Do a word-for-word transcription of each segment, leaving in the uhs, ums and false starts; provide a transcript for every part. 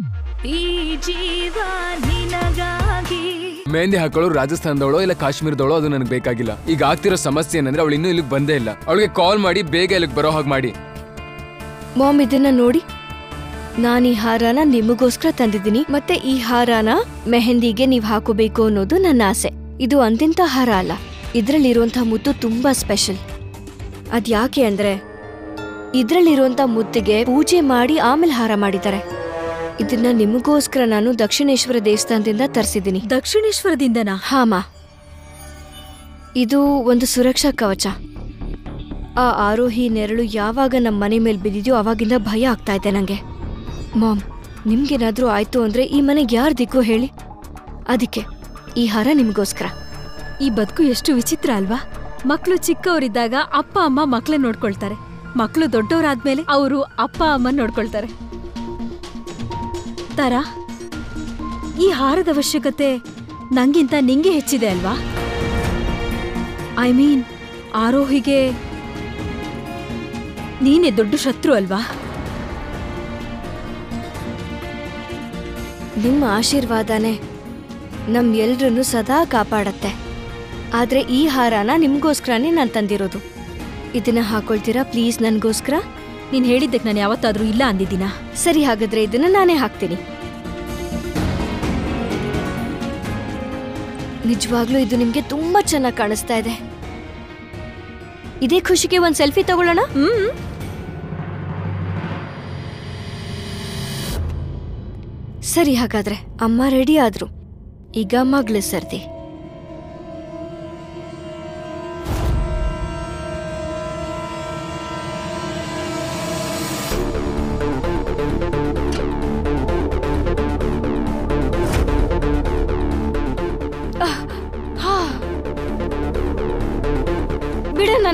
ಮೆಹಂದಿ ಹಾಕೊಳ್ಳೋ ರಾಜಸ್ಥಾನದವಳೋ ಇಲ್ಲ ಕಾಶ್ಮೀರದವಳೋ ಅದು ನನಗೆ ಬೇಕಾಗಿಲ್ಲ. ಈಗ ಆಗ್ತಿರೋ ಸಮಸ್ಯೆ ಏನಂದ್ರೆ ಅವಳು ಇನ್ನೂ ಇಲ್ಲಿಗೆ ಬಂದೇ ಇಲ್ಲ. ಅವಳಿಗೆ ಕಾಲ್ ಮಾಡಿ ಬೇಗ ಇಲ್ಲಿಗೆ ಬರೋ ಹಾಗೆ ಮಾಡಿ. ಮಾಮ್, ಇದನ್ನ ನೋಡಿ, ನಾನು ಈ ಹಾರನ ನಿಮಗೋಸ್ಕರ ತಂದಿದ್ದೀನಿ. ಮತ್ತೆ ಈ ಹಾರನ ಮೆಹಂದಿಗೆ ನೀವ್ ಹಾಕೋಬೇಕು ಅನ್ನೋದು ನನ್ನ ಆಸೆ. ಇದು ಅಂತಿಂತ ಹಾರ ಅಲ್ಲ, ಇದ್ರಲ್ಲಿರುವಂತಹ ಮುತ್ತು ತುಂಬಾ ಸ್ಪೆಷಲ್. ಅದ್ಯಾಕೆ ಅಂದ್ರೆ ಇದ್ರಲ್ಲಿರುವಂತ ಮುತ್ತಿಗೆ ಪೂಜೆ ಮಾಡಿ ಆಮೇಲೆ ಹಾರ ಮಾಡಿದ್ದಾರೆ. ಇದನ್ನ ನಿಮಗೋಸ್ಕರ ನಾನು ದಕ್ಷಿಣೇಶ್ವರ ದೇವಸ್ಥಾನದಿಂದ ತರಿಸಿದ್ದೀನಿ. ದಕ್ಷಿಣೇಶ್ವರದಿಂದನಾ? ಹಾಮ, ಇದು ಒಂದು ಸುರಕ್ಷಾ ಕವಚ. ಆ ಆರೋಹಿ ನೆರಳು ಯಾವಾಗ ನಮ್ಮ ಮನೆ ಮೇಲೆ ಬಿದ್ದಿದ್ಯೋ ಅವಾಗಿಂದ ಭಯ ಆಗ್ತಾ ಇದೆ ನಂಗೆ. ಮಾಮ್, ನಿಮ್ಗೇನಾದ್ರೂ ಆಯ್ತು ಅಂದ್ರೆ ಈ ಮನೆಗೆ ಯಾರು ದಿಕ್ಕು ಹೇಳಿ? ಅದಕ್ಕೆ ಈ ಹಾರ ನಿಮಗೋಸ್ಕರ. ಈ ಬದುಕು ಎಷ್ಟು ವಿಚಿತ್ರ ಅಲ್ವಾ? ಮಕ್ಕಳು ಚಿಕ್ಕವರಿದ್ದಾಗ ಅಪ್ಪ ಅಮ್ಮ ಮಕ್ಕಳೇ ನೋಡ್ಕೊಳ್ತಾರೆ. ಮಕ್ಕಳು ದೊಡ್ಡವರಾದ್ಮೇಲೆ ಅವರು ಅಪ್ಪ ಅಮ್ಮ ನೋಡ್ಕೊಳ್ತಾರೆ. ತಾರಾ, ಈ ಹಾರದ ಅವಶ್ಯಕತೆ ನಂಗಿಂತ ನಿಂಗೆ ಹೆಚ್ಚಿದೆ ಅಲ್ವಾ? ಐ ಮೀನ್, ಆರೋಹಿಗೆ ನೀನೇ ದೊಡ್ಡ ಶತ್ರು ಅಲ್ವಾ? ನಿಮ್ಮ ಆಶೀರ್ವಾದನೇ ನಮ್ ಎಲ್ರನ್ನೂ ಸದಾ ಕಾಪಾಡತ್ತೆ. ಆದ್ರೆ ಈ ಹಾರನ ನಿಮ್ಗೋಸ್ಕರನೇ ನಾನು ತಂದಿರೋದು. ಇದನ್ನ ಹಾಕೊಳ್ತೀರಾ ಪ್ಲೀಸ್ ನನ್ಗೋಸ್ಕರ? ನೀನ್ ಹೇಳಿದ್ದಕ್ಕೆ ನಾನು ಯಾವತ್ತಾದ್ರೂ ಇಲ್ಲ ಅಂದಿದ್ದೀನಾ? ಸರಿ, ಹಾಗಾದ್ರೆ ಇದನ್ನ ನಾನೇ ಹಾಕ್ತೀನಿ. ನಿಜವಾಗ್ಲೂ ಇದು ನಿಮ್ಗೆ ತುಂಬಾ ಚೆನ್ನಾಗಿ ಕಾಣಿಸ್ತಾ ಇದೆ. ಇದೇ ಖುಷಿಗೆ ಒಂದ್ ಸೆಲ್ಫಿ ತಗೊಳ್ಳೋಣ? ಹ್ಮ್ ಸರಿ, ಹಾಗಾದ್ರೆ ಅಮ್ಮ ರೆಡಿ ಆದ್ರು. ಈಗ ಮಗಳು ಸರ್ದಿ. ಬಿಡಣ್ಣ.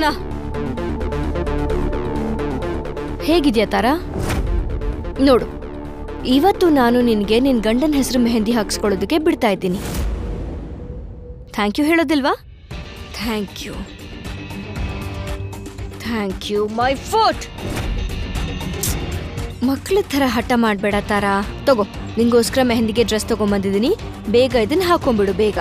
ಹೇಗಿದ್ಯಾ ತಾರಾ? ನೋಡು, ಇವತ್ತು ನಾನು ನಿನ್ಗೆ ನಿನ್ ಗಂಡನ ಹೆಸರು ಮೆಹಂದಿ ಹಾಕ್ಸ್ಕೊಳ್ಳೋದಕ್ಕೆ ಬಿಡ್ತಾ ಇದ್ದೀನಿ. ಥ್ಯಾಂಕ್ ಯು ಹೇಳೋದಿಲ್ವಾ? Thank you thank you my foot. ಮಕ್ಳ ಥರ ಹಠ ಮಾಡ್ಬೇಡ ತಾರಾ. ತಗೋ, ನಿಂಗೋಸ್ಕರ ಮೆಹಂದಿಗೆ ಡ್ರೆಸ್ ತಗೊಂಬಂದಿದ್ದೀನಿ. ಬೇಗ ಇದನ್ನ ಹಾಕೊಂಡ್ಬಿಡು, ಬೇಗ.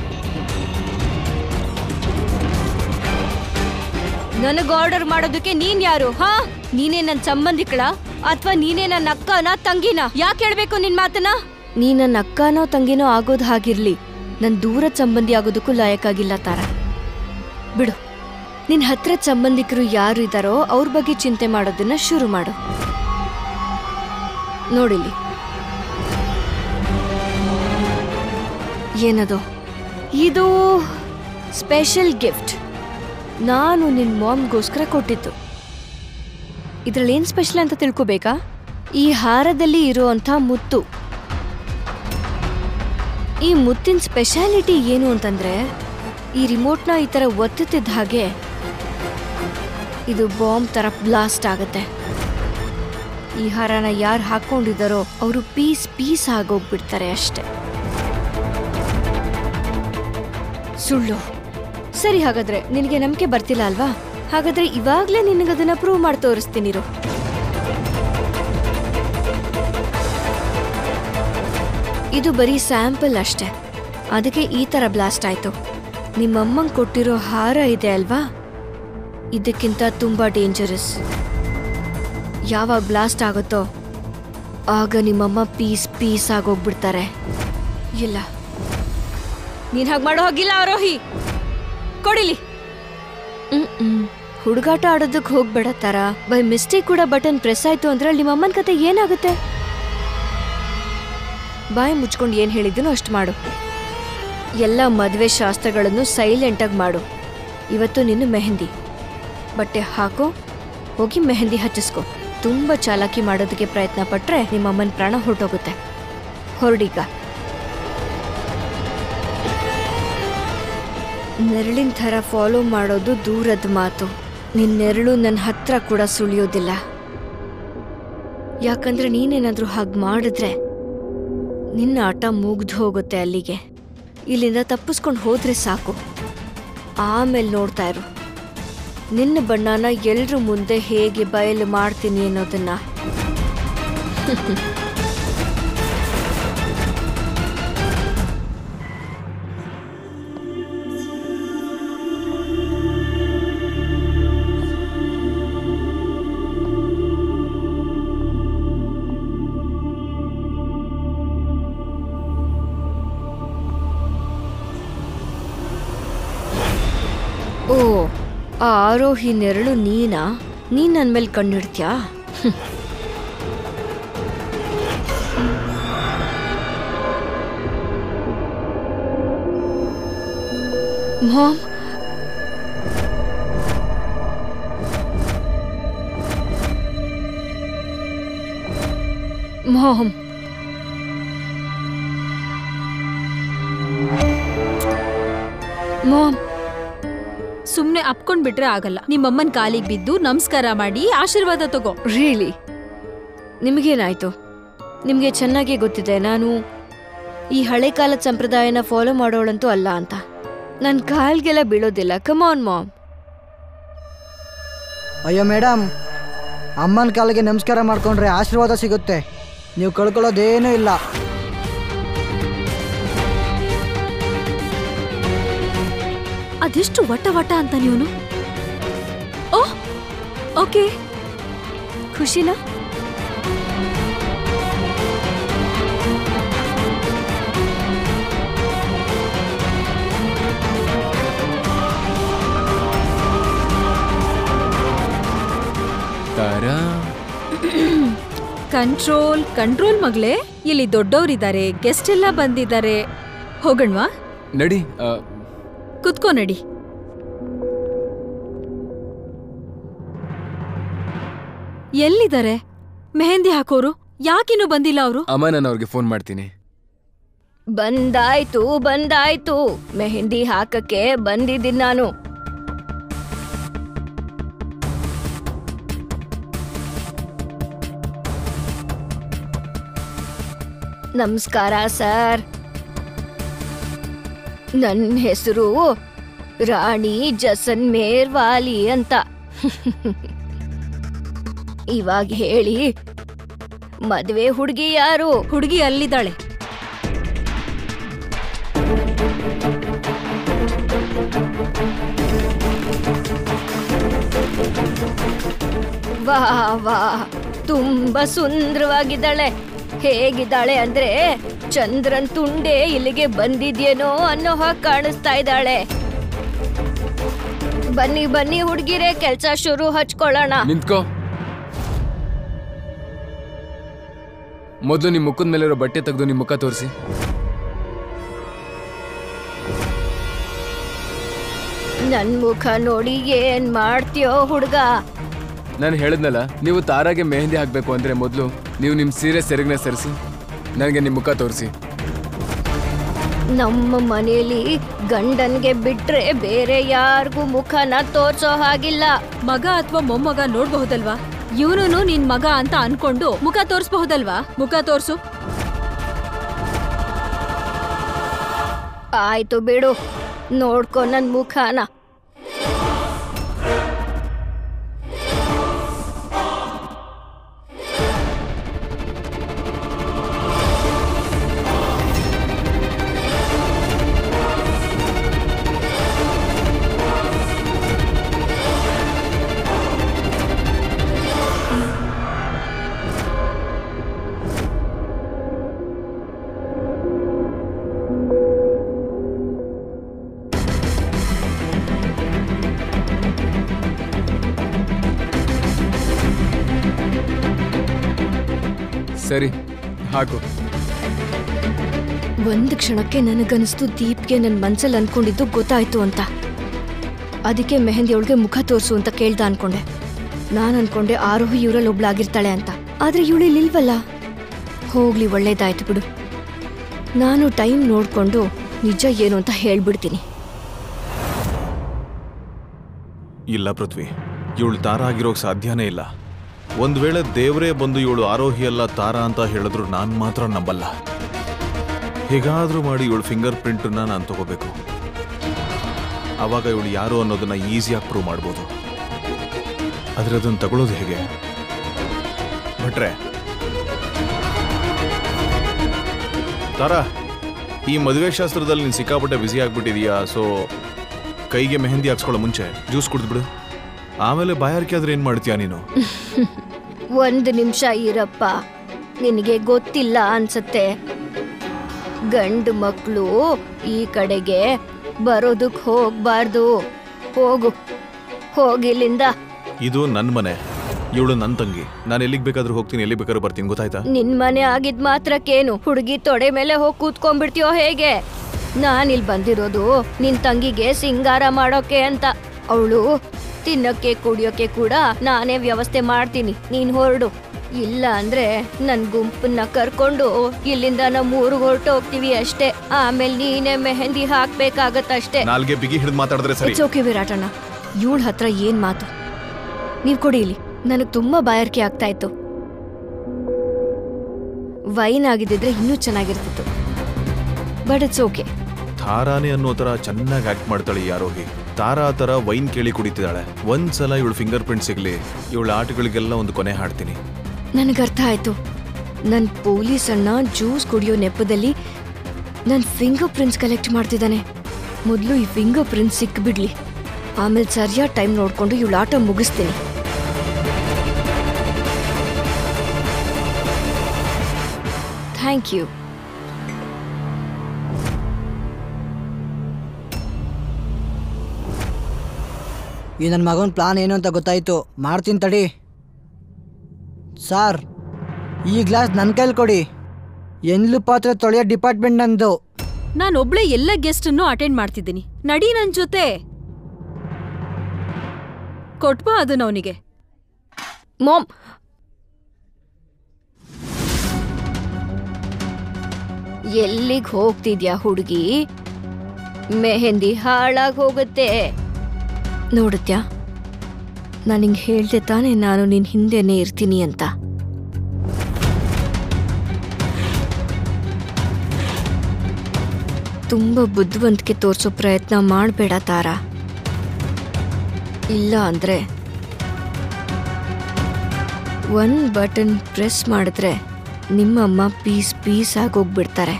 ನನಗ್ ಆರ್ಡರ್ ಮಾಡೋದಕ್ಕೆ ನೀನ್ ಯಾರು? ಹಾ, ನೀನೇ ನನ್ ಸಂಬಂಧಿಕಳ ಅಥವಾ ನೀನೇ ನನ್ನ ಅಕ್ಕನ ತಂಗಿನ? ಯಾಕೆ ಹೇಳ್ಬೇಕು ನಿನ್ ಮಾತನ್ನ? ನೀ ನನ್ನ ಅಕ್ಕನೋ ತಂಗಿನೋ ಆಗೋದ್ ಹಾಗಿರ್ಲಿ, ನನ್ ದೂರದ ಸಂಬಂಧಿ ಆಗೋದಕ್ಕೂ ಲಾಯಕ್ಕಾಗಿಲ್ಲ ತಾರಾ. ಬಿಡು, ನಿನ್ ಹತ್ರದ ಸಂಬಂಧಿಕರು ಯಾರು ಇದ್ದಾರೋ ಅವ್ರ ಬಗ್ಗೆ ಚಿಂತೆ ಮಾಡೋದನ್ನ ಶುರು ಮಾಡು. ನೋಡಿಲಿ, ಏನದು? ಇದು ಸ್ಪೆಷಲ್ ಗಿಫ್ಟ್. ನಾನು ನಿನ್ ಮಾಮ್ಗೋಸ್ಕರ ಕೊಟ್ಟಿದ್ದು. ಇದ್ರಲ್ಲಿ ಏನ್ ಸ್ಪೆಷಲ್ ಅಂತ ತಿಳ್ಕೊಬೇಕಾ? ಈ ಹಾರದಲ್ಲಿ ಇರುವಂತ ಮುತ್ತು. ಈ ಮುತ್ತಿನ ಸ್ಪೆಷಾಲಿಟಿ ಏನು ಅಂತಂದ್ರೆ, ಈ ರಿಮೋಟ್ನ ಈ ತರ ಒತ್ತುತ್ತಿದ್ದ ಹಾಗೆ ಇದು ಬಾಂಬ್ ತರ ಬ್ಲಾಸ್ಟ್ ಆಗುತ್ತೆ. ಈ ಹಾರನ ಯಾರು ಹಾಕೊಂಡಿದ್ದಾರೋ ಅವರು ಪೀಸ್ ಪೀಸ್ ಆಗೋಗ್ಬಿಡ್ತಾರೆ ಅಷ್ಟೆ. ಸುಳ್ಳು. ಸರಿ, ಹಾಗಾದ್ರೆ ನಿನಗೆ ನಂಬಿಕೆ ಬರ್ತಿಲ್ಲ ಅಲ್ವಾ? ಹಾಗಾದ್ರೆ ಇವಾಗ್ಲೇ ನಿನಗದನ್ನ ಪ್ರೂವ್ ಮಾಡಿ ತೋರಿಸ್ತೀನಿರು. ಇದು ಬರೀ ಸ್ಯಾಂಪಲ್ ಅಷ್ಟೆ, ಅದಕ್ಕೆ ಈ ತರ ಬ್ಲಾಸ್ಟ್ ಆಯ್ತು. ನಿಮ್ಮಮ್ಮಂಗ್ ಕೊಟ್ಟಿರೋ ಹಾರ ಇದೆ ಅಲ್ವಾ, ಇದಕ್ಕಿಂತ ತುಂಬಾ ಡೇಂಜರಸ್. ಯಾವಾಗ ಬ್ಲಾಸ್ಟ್ ಆಗುತ್ತೋ ಆಗ ನಿಮ್ಮಮ್ಮ ಪೀಸ್ ಪೀಸ್ ಆಗೋಗ್ಬಿಡ್ತಾರೆ. ಇಲ್ಲ, ನೀನ್ ಹಾಗೆ ಮಾಡೋ ಹೋಗಿಲ್ಲ ಆರೋಹಿ. ಕೊಡಿಲಿ. ಹ್ಮ್ ಹ್ಮ್ ಹುಡುಗಾಟ ಆಡೋದಕ್ಕೆ ಹೋಗ್ಬೇಡ ತಾರ. ಬೈ ಮಿಸ್ಟೇಕ್ ಕೂಡ ಬಟನ್ ಪ್ರೆಸ್ ಆಯ್ತು ಅಂದ್ರೆ ನಿಮ್ಮಮ್ಮನ ಕತೆ ಏನಾಗುತ್ತೆ? ಬಾಯಿ ಮುಚ್ಕೊಂಡು ಏನ್ ಹೇಳಿದ್ದೀನೋ ಅಷ್ಟು ಮಾಡು. ಎಲ್ಲ ಮದುವೆ ಶಾಸ್ತ್ರಗಳನ್ನು ಸೈಲೆಂಟ್ ಆಗಿ ಮಾಡು. ಇವತ್ತು ನಿನ್ನ ಮೆಹಂದಿ. ಬಟ್ಟೆ ಹಾಕೋ, ಹೋಗಿ ಮೆಹಂದಿ ಹಚ್ಚಿಸ್ಕೊ. ತುಂಬಾ ಚಾಲಾಕಿ ಮಾಡೋದಕ್ಕೆ ಪ್ರಯತ್ನ ಪಟ್ರೆ ನಿಮ್ಮಮ್ಮನ ಪ್ರಾಣ ಹೊರಟೋಗುತ್ತೆ. ಹೊರಡೀಗ. ನೆರಳಿನ ಥರ ಫಾಲೋ ಮಾಡೋದು ದೂರದ ಮಾತು. ನಿನ್ನ ನೆರಳು ನನ್ನ ಹತ್ರ ಕೂಡ ಸುಳಿಯೋದಿಲ್ಲ. ಯಾಕಂದ್ರೆ ನೀನೇನಾದ್ರೂ ಹಾಗೆ ಮಾಡಿದ್ರೆ ನಿನ್ನ ಆಟ ಮುಗ್ದು ಹೋಗುತ್ತೆ ಅಲ್ಲಿಗೆ. ಇಲ್ಲಿಂದ ತಪ್ಪಿಸ್ಕೊಂಡು ಹೋದ್ರೆ ಸಾಕು. ಆಮೇಲೆ ನೋಡ್ತಾ ಇರು ನಿನ್ನ ಬಣ್ಣನ ಎಲ್ರ ಮುಂದೆ ಹೇಗೆ ಬಯಲು ಮಾಡ್ತೀನಿ ಅನ್ನೋದನ್ನ. ಆ ಆರೋಹಿ ನೆರಳು ನೀನಾ? ನೀನ್ ನನ್ ಮೇಲೆ ಕಣ್ಣಿಡ್ತ್ಯಾ? ಮಾಮ್, ಮಾಮ್, ಮಾಮ್, ಸುಮ್ನೆ ಅಪ್ಕೊಂಡ್ಬಿಟ್ರೆ ಆಗಲ್ಲ. ನಿಮ್ಮಮ್ಮನ್ ಕಾಲಿಗೆ ಬಿದ್ದು ನಮಸ್ಕಾರ ಮಾಡಿ ಆಶೀರ್ವಾದ ತಗೋ. ರಿಯಲಿ? ನಿಮಗೇನಾಯ್ತು? ನಿಮಗೆ ಚೆನ್ನಾಗೇ ಗೊತ್ತಿದೆ ನಾನು ಈ ಹಳೆ ಕಾಲದ ಸಂಪ್ರದಾಯನ ಫಾಲೋ ಮಾಡೋಳಂತೂ ಅಲ್ಲ ಅಂತ. ನನ್ನ ಕಾಲ್ಗೆಲ್ಲ ಬೀಳೋದಿಲ್ಲ. Come on mom. ಅಯ್ಯೋ ಮೇಡಮ್, ಅಮ್ಮನ ಕಾಲಿಗೆ ನಮಸ್ಕಾರ ಮಾಡ್ಕೊಂಡ್ರೆ ಆಶೀರ್ವಾದ ಸಿಗುತ್ತೆ. ನೀವು ಕಳ್ಕೊಳ್ಳೋದೇನೂ ಇಲ್ಲ. ಅದೆಷ್ಟು ವಟ ವಟ ಅಂತ ನೀವನು. ಓಹ್ ಓಕೆ, ಖುಷಿನಾ? ತಾರಾ, ಕಂಟ್ರೋಲ್ ಕಂಟ್ರೋಲ್ ಮಗಳೇ. ಇಲ್ಲಿ ದೊಡ್ಡವರಿದ್ದಾರೆ, ಗೆಸ್ಟ್ ಎಲ್ಲ ಬಂದಿದ್ದಾರೆ. ಹೋಗಣ್ವಾ? ನಡಿ. ಆ, ಕುತ್ಕೋ ನಡಿ. ಎಲ್ಲಿದ್ದಾರೆ ಮೆಹಂದಿ ಹಾಕೋರು? ಯಾಕಿನ್ನೂ ಬಂದಿಲ್ಲ ಅವರು? ಅಮ್ಮ, ನಾನು ಅವ್ರಿಗೆ ಫೋನ್ ಮಾಡ್ತೀನಿ. ಬಂದಾಯ್ತು ಬಂದಾಯ್ತು, ಮೆಹಂದಿ ಹಾಕಕ್ಕೆ ಬಂದಿದ್ದೀನಿ ನಾನು. ನಮಸ್ಕಾರ ಸರ್, ನನ್ನ ಹೆಸರು ರಾಣಿ ಜಸನ್ ಮೇರ್ವಾಲಿ ಅಂತ. ಇವಾಗ ಹೇಳಿ, ಮದ್ವೆ ಹುಡುಗಿ ಯಾರು? ಹುಡುಗಿ ಅಲ್ಲಿದ್ದಾಳೆ. ವಾ ವಾ, ತುಂಬಾ ಸುಂದರವಾಗಿದ್ದಾಳೆ. ಹೇಗಿದ್ದಾಳೆ ಅಂದ್ರೆ ಚಂದ್ರನ್ ತುಂಡೆ ಇಲ್ಲಿಗೆ ಬಂದಿದ್ಯೇನೋ ಅನ್ನೋ ಹಾಗೆ ಕಾಣಿಸ್ತಾ ಇದ್ದಾಳೆ. ಬನ್ನಿ ಬನ್ನಿ ಹುಡುಗಿರೆ, ಕೆಲ್ಸ ಶುರು ಹಚ್ಕೊಳ್ಳೋಣ. ನಿಂತ್ಕೋ. ಮೊದಲು ನಿಮ್ ಮುಖದ ಮೇಲಿರೋ ಬಟ್ಟೆ ತೆಗೆದು ನಿಮ್ ಮುಖ ತೋರಿಸಿ. ನನ್ ಮುಖ ನೋಡಿ ಏನ್ ಮಾಡ್ತೀಯೋ ಹುಡುಗ? ನಾನು ಹೇಳಿದ್ನಲ್ಲ, ನೀವು ತಾರಾಗೆ ಮೆಹಂದಿ ಹಾಕ್ಬೇಕು ಅಂದ್ರೆ ಮೊದಲು ನೀವು ನಿಮ್ ಸೀರೆ ಸೆರಗನ್ನ ಸರಿಸಿ ನನಗೆ ನಿಮ್ ಮುಖ ತೋರಿಸಿ. ನಮ್ಮ ಮನೇಲಿ ಗಂಡನ್ಗೆ ಬಿಟ್ರೆ ಬೇರೆ ಯಾರಿಗೂ ಮುಖನ ತೋರ್ಸೋ ಹಾಗಿಲ್ಲ. ಮಗ ಅಥವಾ ಮೊಮ್ಮಗ ನೋಡ್ಬಹುದಲ್ವಾ? ಇವನು ನಿನ್ ಮಗ ಅಂತ ಅನ್ಕೊಂಡು ಮುಖ ತೋರ್ಸ್ಬಹುದಲ್ವಾ? ಮುಖ ತೋರ್ಸು. ಆಯ್ತು ಬಿಡು, ನೋಡ್ಕೊ ನನ್ ಮುಖನ. ಸರಿ, ಹಾಕು. ಒಂದ್ ಕ್ಷಣಕ್ಕೆ ನನಗನ್ನಿಸ್ತು ದೀಪ್ಗೆ ನನ್ ಮನ್ಸಲ್ಲಿ ಅನ್ಕೊಂಡಿದ್ದು ಗೊತ್ತಾಯ್ತು ಅಂತ. ಅದಕ್ಕೆ ಮೆಹಂದಿ ಅವಳಿಗೆ ಮುಖ ತೋರ್ಸು ಅಂತ ಕೇಳ್ದ ಅನ್ಕೊಂಡೆ. ನಾನ್ ಅನ್ಕೊಂಡೆ ಆರೋಹಿ ಇವರಲ್ಲಿ ಒಬ್ಳಾಗಿರ್ತಾಳೆ ಅಂತ. ಆದ್ರೆ ಇವಳಿಲ್ ಇಲ್ವಲ್ಲ. ಹೋಗ್ಲಿ, ಒಳ್ಳೇದಾಯ್ತು ಬಿಡು. ನಾನು ಟೈಮ್ ನೋಡ್ಕೊಂಡು ನಿಜ ಏನು ಅಂತ ಹೇಳ್ಬಿಡ್ತೀನಿ. ಇಲ್ಲ ಪೃಥ್ವಿ, ಇವಳು ತಾರಾ ಆಗಿರೋಕ್ ಸಾಧ್ಯನೇ ಇಲ್ಲ. ಒಂದ್ ವೇಳೆ ದೇವರೇ ಬಂದು ಇವಳು ಆರೋಹಿ ಅಲ್ಲ ತಾರಾ ಅಂತ ಹೇಳಿದ್ರು ನಾನ್ ಮಾತ್ರ ನಂಬಲ್ಲ. ಹೇಗಾದ್ರೂ ಮಾಡಿ ಇವಳು ಫಿಂಗರ್ ಪ್ರಿಂಟ್ನ ನಾನು ತಗೋಬೇಕು. ಆವಾಗ ಇವಳು ಯಾರು ಅನ್ನೋದನ್ನ ಈಸಿಯಾಗಿ ಪ್ರೂವ್ ಮಾಡ್ಬೋದು. ಆದ್ರೆ ಅದನ್ನ ತಗೊಳ್ಳೋದು ಹೇಗೆ? ಭಟ್ರೆ, ತಾರಾ, ಈ ಮದುವೆ ಶಾಸ್ತ್ರದಲ್ಲಿ ನೀನು ಸಿಕ್ಕಾಪಟ್ಟೆ ಬ್ಯುಸಿ ಆಗ್ಬಿಟ್ಟಿದೀಯಾ. ಸೊ ಕೈಗೆ ಮೆಹಂದಿ ಹಾಕ್ಸ್ಕೊಳ್ಳೋ ಮುಂಚೆ ಜ್ಯೂಸ್ ಕುಡಿದ್ಬಿಡು. ಆಮೇಲೆ ಬಾಯಾರಿಕೆ ಆದ್ರೆ ಏನ್ ಮಾಡ್ತೀಯಾ ನೀನು? ಒಂದು ನಿಮಿಷ ಇರಪ್ಪ, ನಿನಗೆ ಗೊತ್ತಿಲ್ಲ ಅನ್ಸತ್ತೆ. ಗಂಡು ಮಕ್ಕಳು ಈ ಕಡೆಗೆ ಬರೋದಕ್ ಹೋಗ್ಬಾರ್ದು. ಹೋಗು, ಹೋಗಿಲ್ಲಿಂದ. ಇದು ನನ್ನ ಮನೆ, ಇವಳು ನನ್ನ ತಂಗಿ. ನಾನು ಎಲ್ಲಿಗೆ ಬೇಕಾದ್ರೂ ಹೋಗ್ತೀನಿ, ಎಲ್ಲಿ ಬೇಕಾದ್ರೂ ಬರ್ತೀನಿ, ಗೊತ್ತಾಯ್ತಾ? ನಿನ್ ಮನೆ ಆಗಿದ್ ಮಾತ್ರಕ್ಕೇನು ಹುಡುಗಿ ತೊಡೆ ಮೇಲೆ ಹೋಗಿ ಕೂತ್ಕೊಂಡ್ಬಿಡ್ತೀಯೋ ಹೇಗೆ? ನಾನಿಲ್ ಬಂದಿರೋದು ನಿನ್ ತಂಗಿಗೆ ಸಿಂಗಾರ ಮಾಡೋಕೆ ಅಂತ. ಅವಳು ತಿನ್ನಕ್ಕೆ ಕುಡಿಯೋಕೆ ಕೂಡ ನಾನೇ ವ್ಯವಸ್ಥೆ ಮಾಡ್ತೀನಿ, ನೀನ್ ಹೊರಡು. ಇಲ್ಲ ಅಂದ್ರೆ ನನ್ ಗುಂಪನ್ನ ಕರ್ಕೊಂಡು ಇಲ್ಲಿಂದ ನಮ್ಮ ಊರಿಗೆ ಹೊರಟು ಹೋಗ್ತೀವಿ ಅಷ್ಟೇ. ಆಮೇಲೆ ನೀನೇ ಮೆಹಂದಿ ಹಾಕ್ಬೇಕಾಗತ್ತಷ್ಟೇ. ನಾಲ್ಗೆ ಬಿಗಿ ಹಿಡಿದು ಮಾತಾಡಿದ್ರೆ ಸರಿ. ಇಟ್ಸ್ ಓಕೆ ವಿರಾಟಣ್ಣ, ಇವಳ ಹತ್ರ ಏನ್ ಮಾತು? ನೀವ್ ಕೊಡಿ ಇಲ್ಲಿ, ನನಗ್ ತುಂಬಾ ಬಾಯಾರಿಕೆ ಆಗ್ತಾ ಇತ್ತು. ವೈನ್ ಆಗಿದ್ದಿದ್ರೆ ಇನ್ನೂ ಚೆನ್ನಾಗಿರ್ತಿತ್ತು, ಬಟ್ ಇಟ್ಸ್ ಓಕೆ. ತಾರಾನೇ ಅನ್ನೋ ತರ ಚೆನ್ನಾಗಿ ಆಕ್ಟ್ ಮಾಡ್ತಾಳೆ ಈ ಆರೋಹಿ. ತಾರಾ ತರ ವೈನ್ ಕೇಳಿ ಕುಡಿತಿದ್ದಾಳೆ. ಒಂದ್ಸಲ ಇವಳು ಫಿಂಗರ್ ಪ್ರಿಂಟ್ ಸಿಗ್ಲಿ, ಇವಳ ಆಟಗಳಿಗೆಲ್ಲ ಒಂದು ಕೊನೆ ಹಾಡ್ತೀನಿ. ನನಗರ್ಥ ಆಯ್ತು. ನನ್ ಪೊಲೀಸ್ ಅಣ್ಣ ಜ್ಯೂಸ್ ಕುಡಿಯೋ ನೆಪದಲ್ಲಿ ನನ್ ಫಿಂಗರ್ ಪ್ರಿಂಟ್ಸ್ ಕಲೆಕ್ಟ್ ಮಾಡ್ತಿದ್ದಾನೆ. ಮೊದಲು ಈ ಫಿಂಗರ್ ಪ್ರಿಂಟ್ಸ್ ಸಿಕ್ಬಿಡ್ಲಿ, ಆಮೇಲೆ ಸರಿಯಾದ ಟೈಮ್ ನೋಡ್ಕೊಂಡು ಇವಳ ಆಟ ಮುಗಿಸ್ತೀನಿ. Thank you. ಈ ನನ್ನ ಮಗನ ಪ್ಲಾನ್ ಏನು ಅಂತ ಗೊತ್ತಾಯ್ತು, ಮಾಡ್ತೀನಿ ತಡಿ. ಸಾರ್, ಈ ಗ್ಲಾಸ್ ನನ್ನ ಕೈಲಿ ಕೊಡಿ. ಎನ್ಲು ಪಾತ್ರೆ ತೊಳೆಯೋ ಡಿಪಾರ್ಟ್ಮೆಂಟ್ ನಂದು. ನಾನೊಬ್ಳೆ ಎಲ್ಲ ಗೆಸ್ಟ್ ಅನ್ನು ಅಟೆಂಡ್ ಮಾಡ್ತಿದ್ದೀನಿ, ನಡಿ ನನ್ ಜೊತೆ. ಕೊಟ್ಬಾ ಅದನ್ನ ಅವನಿಗೆ. ಮಾಮ್, ಎಲ್ಲಿಗ್ ಹೋಗ್ತಿದ್ಯಾ ಹುಡುಗಿ? ಮೆಹಂದಿ ಹಾಳಾಗ್ ಹೋಗುತ್ತೆ. ನೋಡುತ್ತ್ಯಾ, ನಾನು ಹಿಂಗೆ ಹೇಳ್ದೆ ತಾನೇ ನಾನು ನಿನ್ ಹಿಂದೆನೇ ಇರ್ತೀನಿ ಅಂತ. ತುಂಬ ಬುದ್ಧಿವಂತಿಕೆ ತೋರಿಸೋ ಪ್ರಯತ್ನ ಮಾಡಬೇಡ ತಾರಾ. ಇಲ್ಲ ಅಂದ್ರೆ ಒಂದು ಬಟನ್ ಪ್ರೆಸ್ ಮಾಡಿದ್ರೆ ನಿಮ್ಮಮ್ಮ ಪೀಸ್ ಪೀಸ್ ಆಗೋಗ್ಬಿಡ್ತಾರೆ.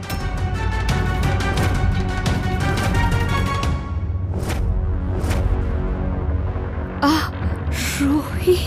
ಆ ರೋಹಿ,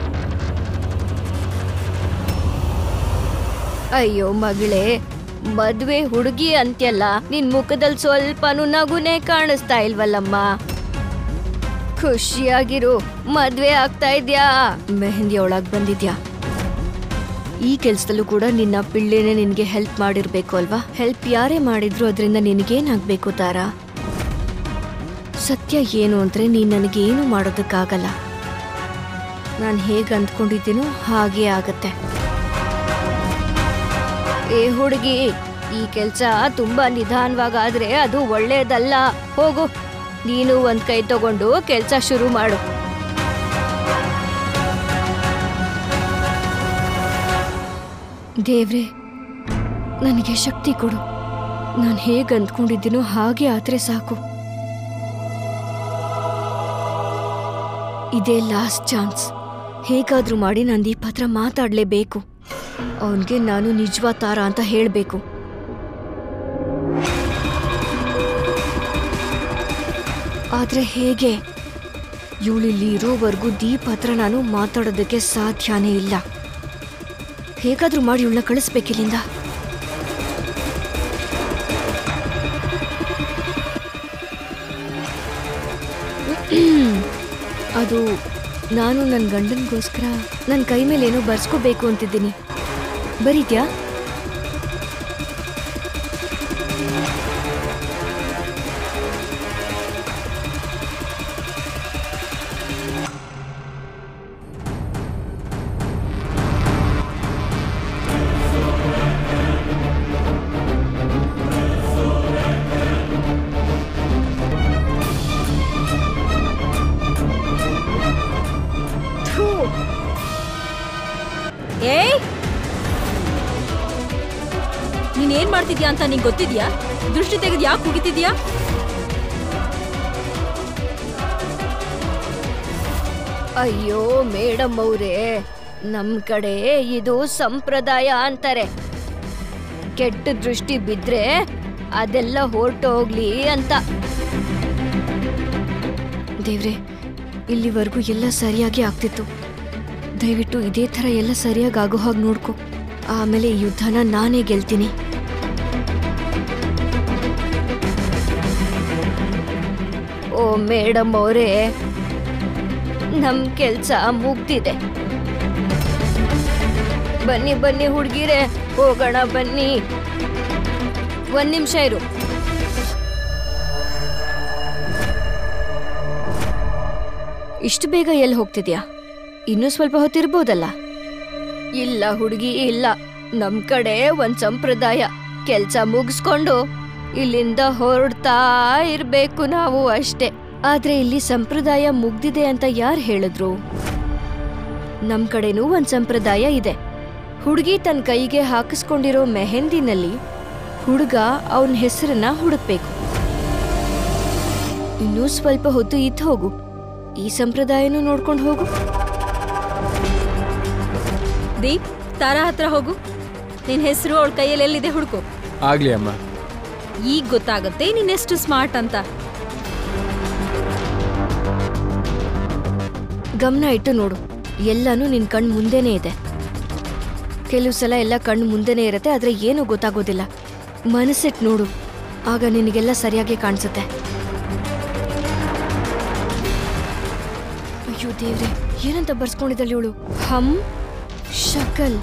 ಅಯ್ಯೋ ಮಗಳೇ, ಮದ್ವೆ ಹುಡುಗಿ ಅಂತ್ಯಲ್ಲ, ನಿನ್ ಮುಖದಲ್ಲಿ ಸ್ವಲ್ಪನೂ ನಗುನೇ ಕಾಣಿಸ್ತಾ ಇಲ್ವಲ್ಲಮ್ಮ. ಖುಷಿಯಾಗಿರು, ಮದ್ವೆ ಆಗ್ತಾ ಇದ್ಯಾ, ಮೆಹಂದಿ ಒಳಗ್ ಬಂದಿದ್ಯಾ. ಈ ಕೆಲ್ಸದಲ್ಲೂ ಕೂಡ ನಿನ್ನ ಪಿಳ್ಳೆನೆ ನಿನ್ಗೆ ಹೆಲ್ಪ್ ಮಾಡಿರ್ಬೇಕು ಅಲ್ವಾ? ಹೆಲ್ಪ್ ಯಾರೇ ಮಾಡಿದ್ರು ಅದರಿಂದ ನಿನಗೇನಾಗ್ಬೇಕು ತಾರಾ? ಸತ್ಯ ಏನು ಅಂದ್ರೆ ನೀನ್ ನನಗೇನು ಮಾಡೋದಕ್ಕಾಗಲ್ಲ. ನಾನು ಹೇಗೆ ಅಂದ್ಕೊಂಡಿದ್ದೀನೋ ಹಾಗೇ ಆಗತ್ತೆ. ಏ ಹುಡುಗಿ, ಈ ಕೆಲ್ಸ ತುಂಬಾ ನಿಧಾನವಾಗಾದ್ರೆ ಅದು ಒಳ್ಳೇದಲ್ಲ. ಹೋಗು, ನೀನು ಒಂದ್ ಕೈ ತಗೊಂಡು ಕೆಲ್ಸ ಶುರು ಮಾಡು. ದೇವ್ರೆ, ನನಗೆ ಶಕ್ತಿ ಕೊಡು. ನಾನು ಹೇಗೆ ಅಂದ್ಕೊಂಡಿದ್ದೀನೋ ಹಾಗೆ ಆದ್ರೆ ಸಾಕು. ಇದೇ ಲಾಸ್ಟ್ ಚಾನ್ಸ್. ಹೇಗಾದ್ರೂ ಮಾಡಿ ನಾನು ದೀಪ್ ಹತ್ರ ಮಾತಾಡ್ಲೇಬೇಕು. ಅವನ್ಗೆ ನಾನು ನಿಜವಾದ ತಾರಾ ಅಂತ ಹೇಳಬೇಕು. ಆದ್ರೆ ಹೇಗೆ? ಇವಳಿಲ್ಲಿ ಇರೋವರೆಗೂ ದೀಪ್ ಹತ್ರ ನಾನು ಮಾತಾಡೋದಕ್ಕೆ ಸಾಧ್ಯನೇ ಇಲ್ಲ. ಹೇಗಾದ್ರೂ ಮಾಡಿ ಇವಳನ್ನ ಕಳಿಸ್ಬೇಕಿಲ್ಲಿಂದ. ಅದು ನಾನು ನನ್ನ ಗಂಡನಿಗೋಸ್ಕರ ನನ್ನ ಕೈ ಮೇಲೆ ಏನೋ ಬರ್ಸ್ಕೋಬೇಕು ಅಂತಿದ್ದೀನಿ. ಬರೀದ್ಯಾ? ಏಯ್, ನೀನೇನ್ ಮಾಡ್ತಿದ್ಯಾ ಅಂತ ನಿಂಗೆ ಗೊತ್ತಿದ್ಯಾ? ದೃಷ್ಟಿ ತೆಗೆದು ಯಾಕೆ ಹೋಗಿತಿದ್ಯಾ? ಅಯ್ಯೋ ಮೇಡಮ್ ಅವರೇ, ನಮ್ ಕಡೆ ಇದು ಸಂಪ್ರದಾಯ ಅಂತಾರೆ. ಕೆಟ್ಟ ದೃಷ್ಟಿ ಬಿದ್ರೆ ಅದೆಲ್ಲ ಹೊರಟೋಗ್ಲಿ ಅಂತ. ದೇವ್ರೆ, ಇಲ್ಲಿವರೆಗೂ ಎಲ್ಲ ಸರಿಯಾಗಿ ಆಗ್ತಿತ್ತು. ದಯವಿಟ್ಟು ಇದೇ ಥರ ಎಲ್ಲ ಸರಿಯಾಗಿ ಆಗೋ ಹಾಗೆ ನೋಡ್ಕೊ. ಆಮೇಲೆ ಈ ಯುದ್ಧನ ನಾನೇ ಗೆಲ್ತೀನಿ. ಓ ಮೇಡಮ್ ಅವರೇ, ನಮ್ ಕೆಲ್ಸ ಮುಗ್ದಿದೆ. ಬನ್ನಿ ಬನ್ನಿ ಹುಡುಗಿರೆ, ಹೋಗೋಣ ಬನ್ನಿ. ಒಂದ್ ನಿಮಿಷ ಇರು. ಇಷ್ಟು ಬೇಗ ಎಲ್ಲಿ ಹೋಗ್ತಿದ್ಯಾ? ಇನ್ನೂ ಸ್ವಲ್ಪ ಹೊತ್ತಿರ್ಬೋದಲ್ಲ. ಇಲ್ಲ ಹುಡುಗಿ, ಇಲ್ಲ. ನಮ್ ಕಡೆ ಒಂದ್ ಸಂಪ್ರದಾಯ. ಕೆಲ್ಸ ಮುಗಿಸ್ಕೊಂಡು ಇಲ್ಲಿಂದ ಹೊರಡ್ತಾ ಇರ್ಬೇಕು ನಾವು ಅಷ್ಟೇ. ಆದ್ರೆ ಇಲ್ಲಿ ಸಂಪ್ರದಾಯ ಮುಗ್ದಿದೆ ಅಂತ ಯಾರು ಹೇಳಿದ್ರು? ನಮ್ ಕಡೆನೂ ಒಂದ್ ಸಂಪ್ರದಾಯ ಇದೆ. ಹುಡುಗಿ ತನ್ನ ಕೈಗೆ ಹಾಕಿಸ್ಕೊಂಡಿರೋ ಮೆಹಂದಿನಲ್ಲಿ ಹುಡುಗ ಅವನ ಹೆಸರನ್ನ ಹುಡುಕ್ಬೇಕು. ಇನ್ನೂ ಸ್ವಲ್ಪ ಹೊತ್ತು ಇದ್ದು ಹೋಗು, ಈ ಸಂಪ್ರದಾಯನೂ ನೋಡ್ಕೊಂಡು ಹೋಗು. ದೀಪ್, ತಾರಾ ಹತ್ರ ಹೋಗು. ನಿನ್ ಹೆಸರು ಅವಳ ಕೈಯಲ್ಲಿ ಎಲ್ಲಿದೆ ಹುಡುಕು. ಆಗ್ಲಿ ಅಮ್ಮ. ಈಗ ಗೊತ್ತಾಗುತ್ತೆ ನೀನೆಷ್ಟು ಸ್ಮಾರ್ಟ್ ಅಂತ. ಗಮನ ಇಟ್ಟು ನೋಡು, ಎಲ್ಲಾನು ನಿನ್ ಕಣ್ ಮುಂದೆನೇ ಇದೆ. ಕೆಲವು ಸಲ ಎಲ್ಲ ಕಣ್ಣು ಮುಂದೆನೇ ಇರುತ್ತೆ, ಆದ್ರೆ ಏನು ಗೊತ್ತಾಗೋದಿಲ್ಲ. ಮನಸ್ಸಿಟ್ಟು ನೋಡು, ಆಗ ನಿನಗೆಲ್ಲ ಸರಿಯಾಗಿ ಕಾಣಿಸುತ್ತೆ. ಅಯ್ಯೋ ದೇವ್ರೆ, ಏನಂತ ಬರ್ಸ್ಕೊಂಡಿದ್ದಾಳೆ ಇವಳು? ಹಮ್ ಶಕಲ್.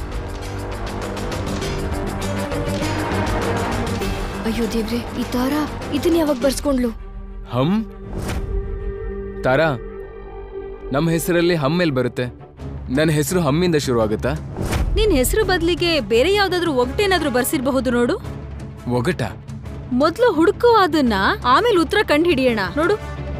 ಅಯ್ಯೋ ದೇವ್ರೆ, ಈ ತಾರಾ ಇದನ್ನ ಯಾವಾಗ ಬರ್ಸ್ಕೊಂಡ್ಲು? ಹಮ್ ತಾರಾ, ನಮ್ಮ ಹೆಸರಲ್ಲಿ ಹಮ್ ಎಲ್ಲಿ ಬರುತ್ತೆ? ನನ್ನ ಹೆಸರು ಹಮ್ಮಿಂದ ಶುರು ಆಗುತ್ತಾ? ನಿನ್ ಹೆಸರು ಬದಲಿಗೆ ಬೇರೆ ಯಾವ್ದಾದ್ರು ಒಗಟೇನಾದ್ರೂ ಬರ್ಸಿರ್ಬಹುದು ನೋಡು. ಒಗಟ? ಮೊದ್ಲು ಹುಡುಕೋ ಅದನ್ನ, ಆಮೇಲೆ ಉತ್ತರ ಕಂಡು ಹಿಡಿಯೋಣ. ನೋಡು.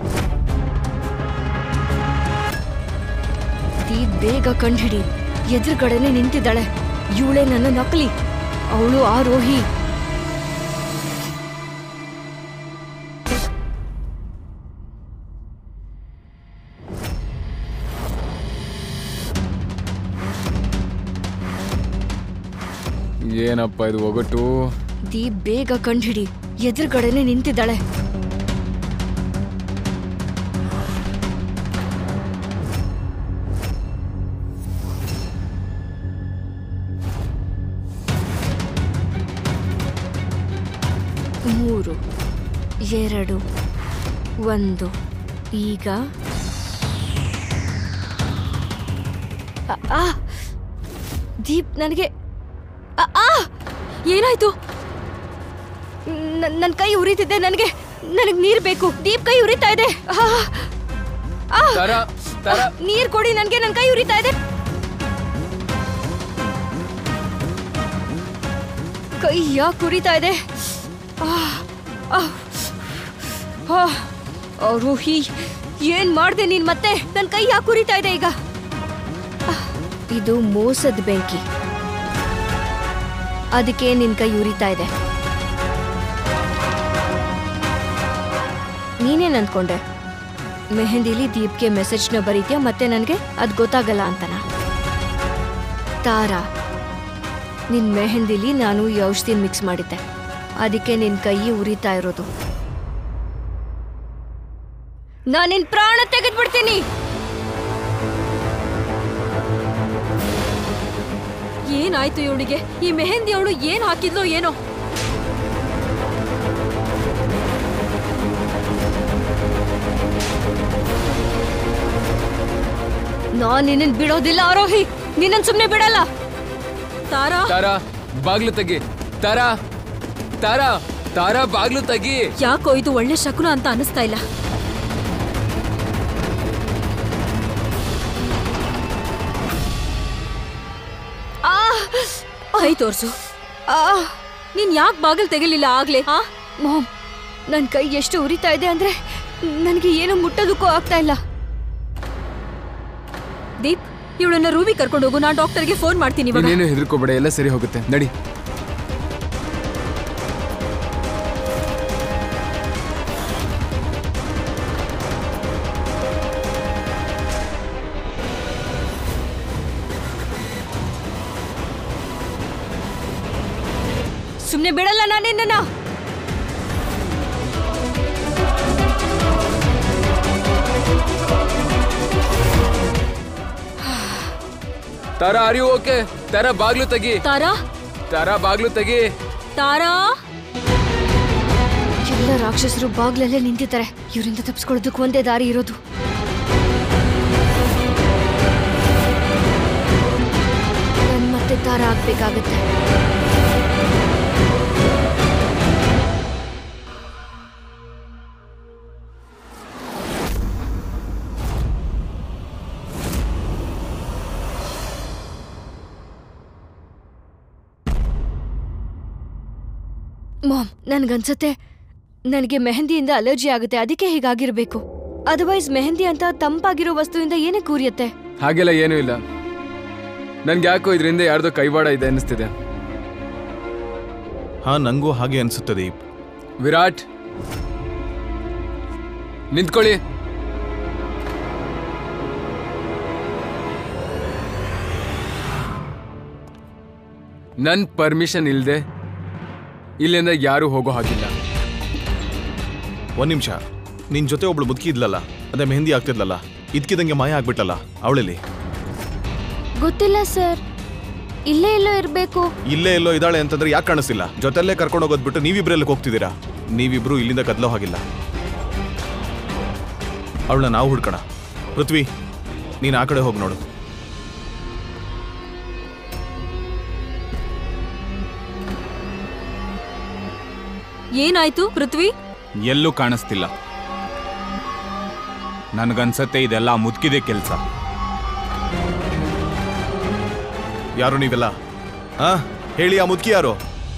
ದೀಪ್, ಬೇಗ ಕಂಡು ಹಿಡಿ. ಎದುರುಗಡೆನೆ ನಿಂತಿದ್ದಾಳೆ. ಇವಳೆ ನನ್ನ ನಕಲಿ, ಅವಳು ಆರೋಹಿ. ಏನಪ್ಪ ಇದು ಒಗಟು? ದೀಪ್, ಬೇಗ ಕಂಡು ಹಿಡಿ. ಎದುರುಗಡೆನೆ ನಿಂತಿದ್ದಾಳೆ. ಮೂರು, ಎರಡು, ಒಂದು. ಈಗ ಆ ದೀಪ್, ನನಗೆ ಏನಾಯ್ತು? ನನ್ನ ಕೈ ಉರಿತಿದೆ. ನನಗೆ ನನಗೆ ನೀರು ಬೇಕು. ದೀಪ್, ಕೈ ಉರಿತಾ ಇದೆ. ತಾರಾ, ತಾರಾ, ನೀರ್ ಕೊಡಿ ನನಗೆ, ನನ್ನ ಕೈ ಉರಿತಾ ಇದೆ. ಕೈ ಯಾಕೆ ಉರಿತಾ ಇದೆ? ರೋಹಿ, ಏನ್ ಮಾಡ್ದೆ ನೀನ್ ಮತ್ತೆ? ನನ್ನ ಕೈ ಯಾಕೆ ಉರಿತಾ ಇದೆ ಈಗ? ಇದು ಮೋಸದ ಬೆಂಕಿ, ಅದಕ್ಕೆ ನಿನ್ ಕೈ ಉರಿತಾ ಇದೆ. ನೀನೇನ್ ಅಂದ್ಕೊಂಡೆ? ಮೆಹಂದಿಲಿ ದೀಪ್ಗೆ ಮೆಸೇಜ್ನ ಬರೀತ್ಯಾ, ಮತ್ತೆ ನನಗೆ ಅದು ಗೊತ್ತಾಗಲ್ಲ ಅಂತನ? ತಾರಾ, ನಿನ್ ಮೆಹಂದಿಲಿ ನಾನು ಈ ಔಷಧಿ ಮಿಕ್ಸ್ ಮಾಡಿದ್ದೆ, ಅದಕ್ಕೆ ನಿನ್ ಕೈ ಉರಿತಾ ಇರೋದು. ನಾನು ನಿನ್ ಪ್ರಾಣ ತೆಗೆದ್ಬಿಡ್ತೀನಿ. ಏನಾಯ್ತು ಇವಳಿಗೆ? ಈ ಮೆಹಂದಿ ಅವಳು ಏನ್ ಹಾಕಿದ್ಲೋ ಏನೋ. ನಾನ್ ನಿನ್ನ ಬಿಡೋದಿಲ್ಲ ಆರೋಹಿ, ನಿನ್ನನ್ ಸುಮ್ನೆ ಬಿಡಲ್ಲ. ತಾರಾ, ತಾರಾ, ಬಾಗ್ಲು ತೆಗಿ. ತಾರಾ, ತಾರಾ, ತಾರಾ, ಬಾಗ್ಲು ತೆಗಿ. ಯಾಕೋ ಇದು ಒಳ್ಳೆ ಶಕುನ ಅಂತ ಅನಿಸ್ತಾ ಇಲ್ಲ. ಕೈ ತೋರ್ಸು. ನೀನ್ ಯಾಕೆ ಬಾಗಿಲು ತೆಗಿಲಿಲ್ಲ ಆಗ್ಲೇ? ಹಾ ಮಾಮ್, ನನ್ ಕೈ ಎಷ್ಟು ಉರಿತಾ ಇದೆ ಅಂದ್ರೆ ನನಗೆ ಏನು ಮುಟ್ಟೋದಕ್ಕೂ ಆಗ್ತಾ ಇಲ್ಲ. ದೀಪ್, ಇವಳನ್ನ ರೂಮಿಗೆ ಕರ್ಕೊಂಡು ಹೋಗು. ನಾನು ಡಾಕ್ಟರ್ಗೆ ಫೋನ್ ಮಾಡ್ತೀನಿ. ನೀನೇನು ಹೆದರ್ಕೋಬೇಡ, ಎಲ್ಲ ಸರಿ ಹೋಗುತ್ತೆ. ನಡಿ. ಸುಮ್ನೆ ಬಿಡಲ್ಲ ನಾನು ನಿನ್ನ. Tara, are you okay? Tara, ಬಾಗ್ಲು ತೆಗಿ. ತಾರಾ, ತಾರಾ, ಬಾಗ್ಲು ತೆಗಿ. ತಾರಾ. ಎಲ್ಲ ರಾಕ್ಷಸರು ಬಾಗ್ಲಲ್ಲೇ ನಿಂತಿದ್ದಾರೆ. ಇವರಿಂದ ತಪ್ಪಿಸ್ಕೊಳ್ಳೋದಕ್ಕೆ ಒಂದೇ ದಾರಿ ಇರೋದು. ತಾರ ಆಗ್ಬೇಕಾಗತ್ತೆ. ಮಾಮ್, ನನ್ಗನ್ಸತ್ತೆ ನನಗೆ ಮೆಹಂದಿಯಿಂದ ಅಲರ್ಜಿ ಆಗುತ್ತೆ, ಅದಕ್ಕೆ ಹೀಗಾಗಿರ್ಬೇಕು. ಅದರ್ವೈಸ್ ಮೆಹಂದಿ ಅಂತ ತಂಪಾಗಿರೋ ವಸ್ತುವಿಂದ ಏನೇ ಕೂರಿಯತ್ತೆ? ಹಾಗೆಲ್ಲ ಏನೂ ಇಲ್ಲ. ನನ್ಗೆ ಯಾಕೋ ಇದರಿಂದ ಯಾರ್ದೋ ಕೈವಾಡ ಇದೆ ಅನ್ನಿಸ್ತಿದೆ. ಹಾ, ನಂಗೂ ಹಾಗೆ ಅನ್ಸುತ್ತೆ ದೀಪ್. ವಿರಾಟ್, ನಿಂತ್ಕೊಳ್ಳಿ. ನನ್ ಪರ್ಮಿಷನ್ ಇಲ್ದೆ ಇಲ್ಲಿಂದ ಯಾರು ಹೋಗೋ ಹಾಗಿಲ್ಲ. ಒಂದ್ ನಿಮಿಷ, ನಿನ್ ಜೊತೆ ಒಬ್ಳು ಮುದುಕಿ ಇದ್ಲಲ್ಲ, ಅದೇ ಮೆಹಂದಿ ಆಗ್ತಿದ್ಲಲ್ಲ, ಇದ್ಕಿದಂಗೆ ಮಾಯ ಆಗ್ಬಿಟ್ಟಲ್ಲ, ಅವಳಲ್ಲಿ? ಗೊತ್ತಿಲ್ಲ ಸರ್, ಇಲ್ಲೇ ಎಲ್ಲೋ ಇರ್ಬೇಕು. ಇಲ್ಲೇ ಎಲ್ಲೋ ಇದ್ದಾಳೆ ಅಂತಂದ್ರೆ ಯಾಕೆ ಕಾಣಿಸ್ತಿಲ್ಲ? ಜೊತೆಲ್ಲೇ ಕರ್ಕೊಂಡು ಹೋಗೋದ್ಬಿಟ್ಟು ನೀವಿಬ್ರೆಲ್ಲ ಹೋಗ್ತಿದ್ದೀರಾ? ನೀವಿಬ್ರು ಇಲ್ಲಿಂದ ಕದ್ಲೋ ಹಾಗಿಲ್ಲ. ಅವಳನ್ನ ನಾವು ಹುಡ್ಕೋಣ. ಪೃಥ್ವಿ, ನೀನ್ ಆ ಕಡೆ ಹೋಗಿ ನೋಡು. ಏನಾಯ್ತು ಪೃಥ್ವಿ? ಎಲ್ಲೂ ಕಾಣಿಸ್ತಿಲ್ಲ. ನನ್ಗನ್ಸತ್ತೆ ಇದೆಲ್ಲ ಮುದುಕಿದೆ ಕೆಲ್ಸ. ಯಾರು ನೀವೆಲ್ಲ? ಹಾ, ಹೇಳಿ, ಆ ಮುದುಕಿ ಯಾರು?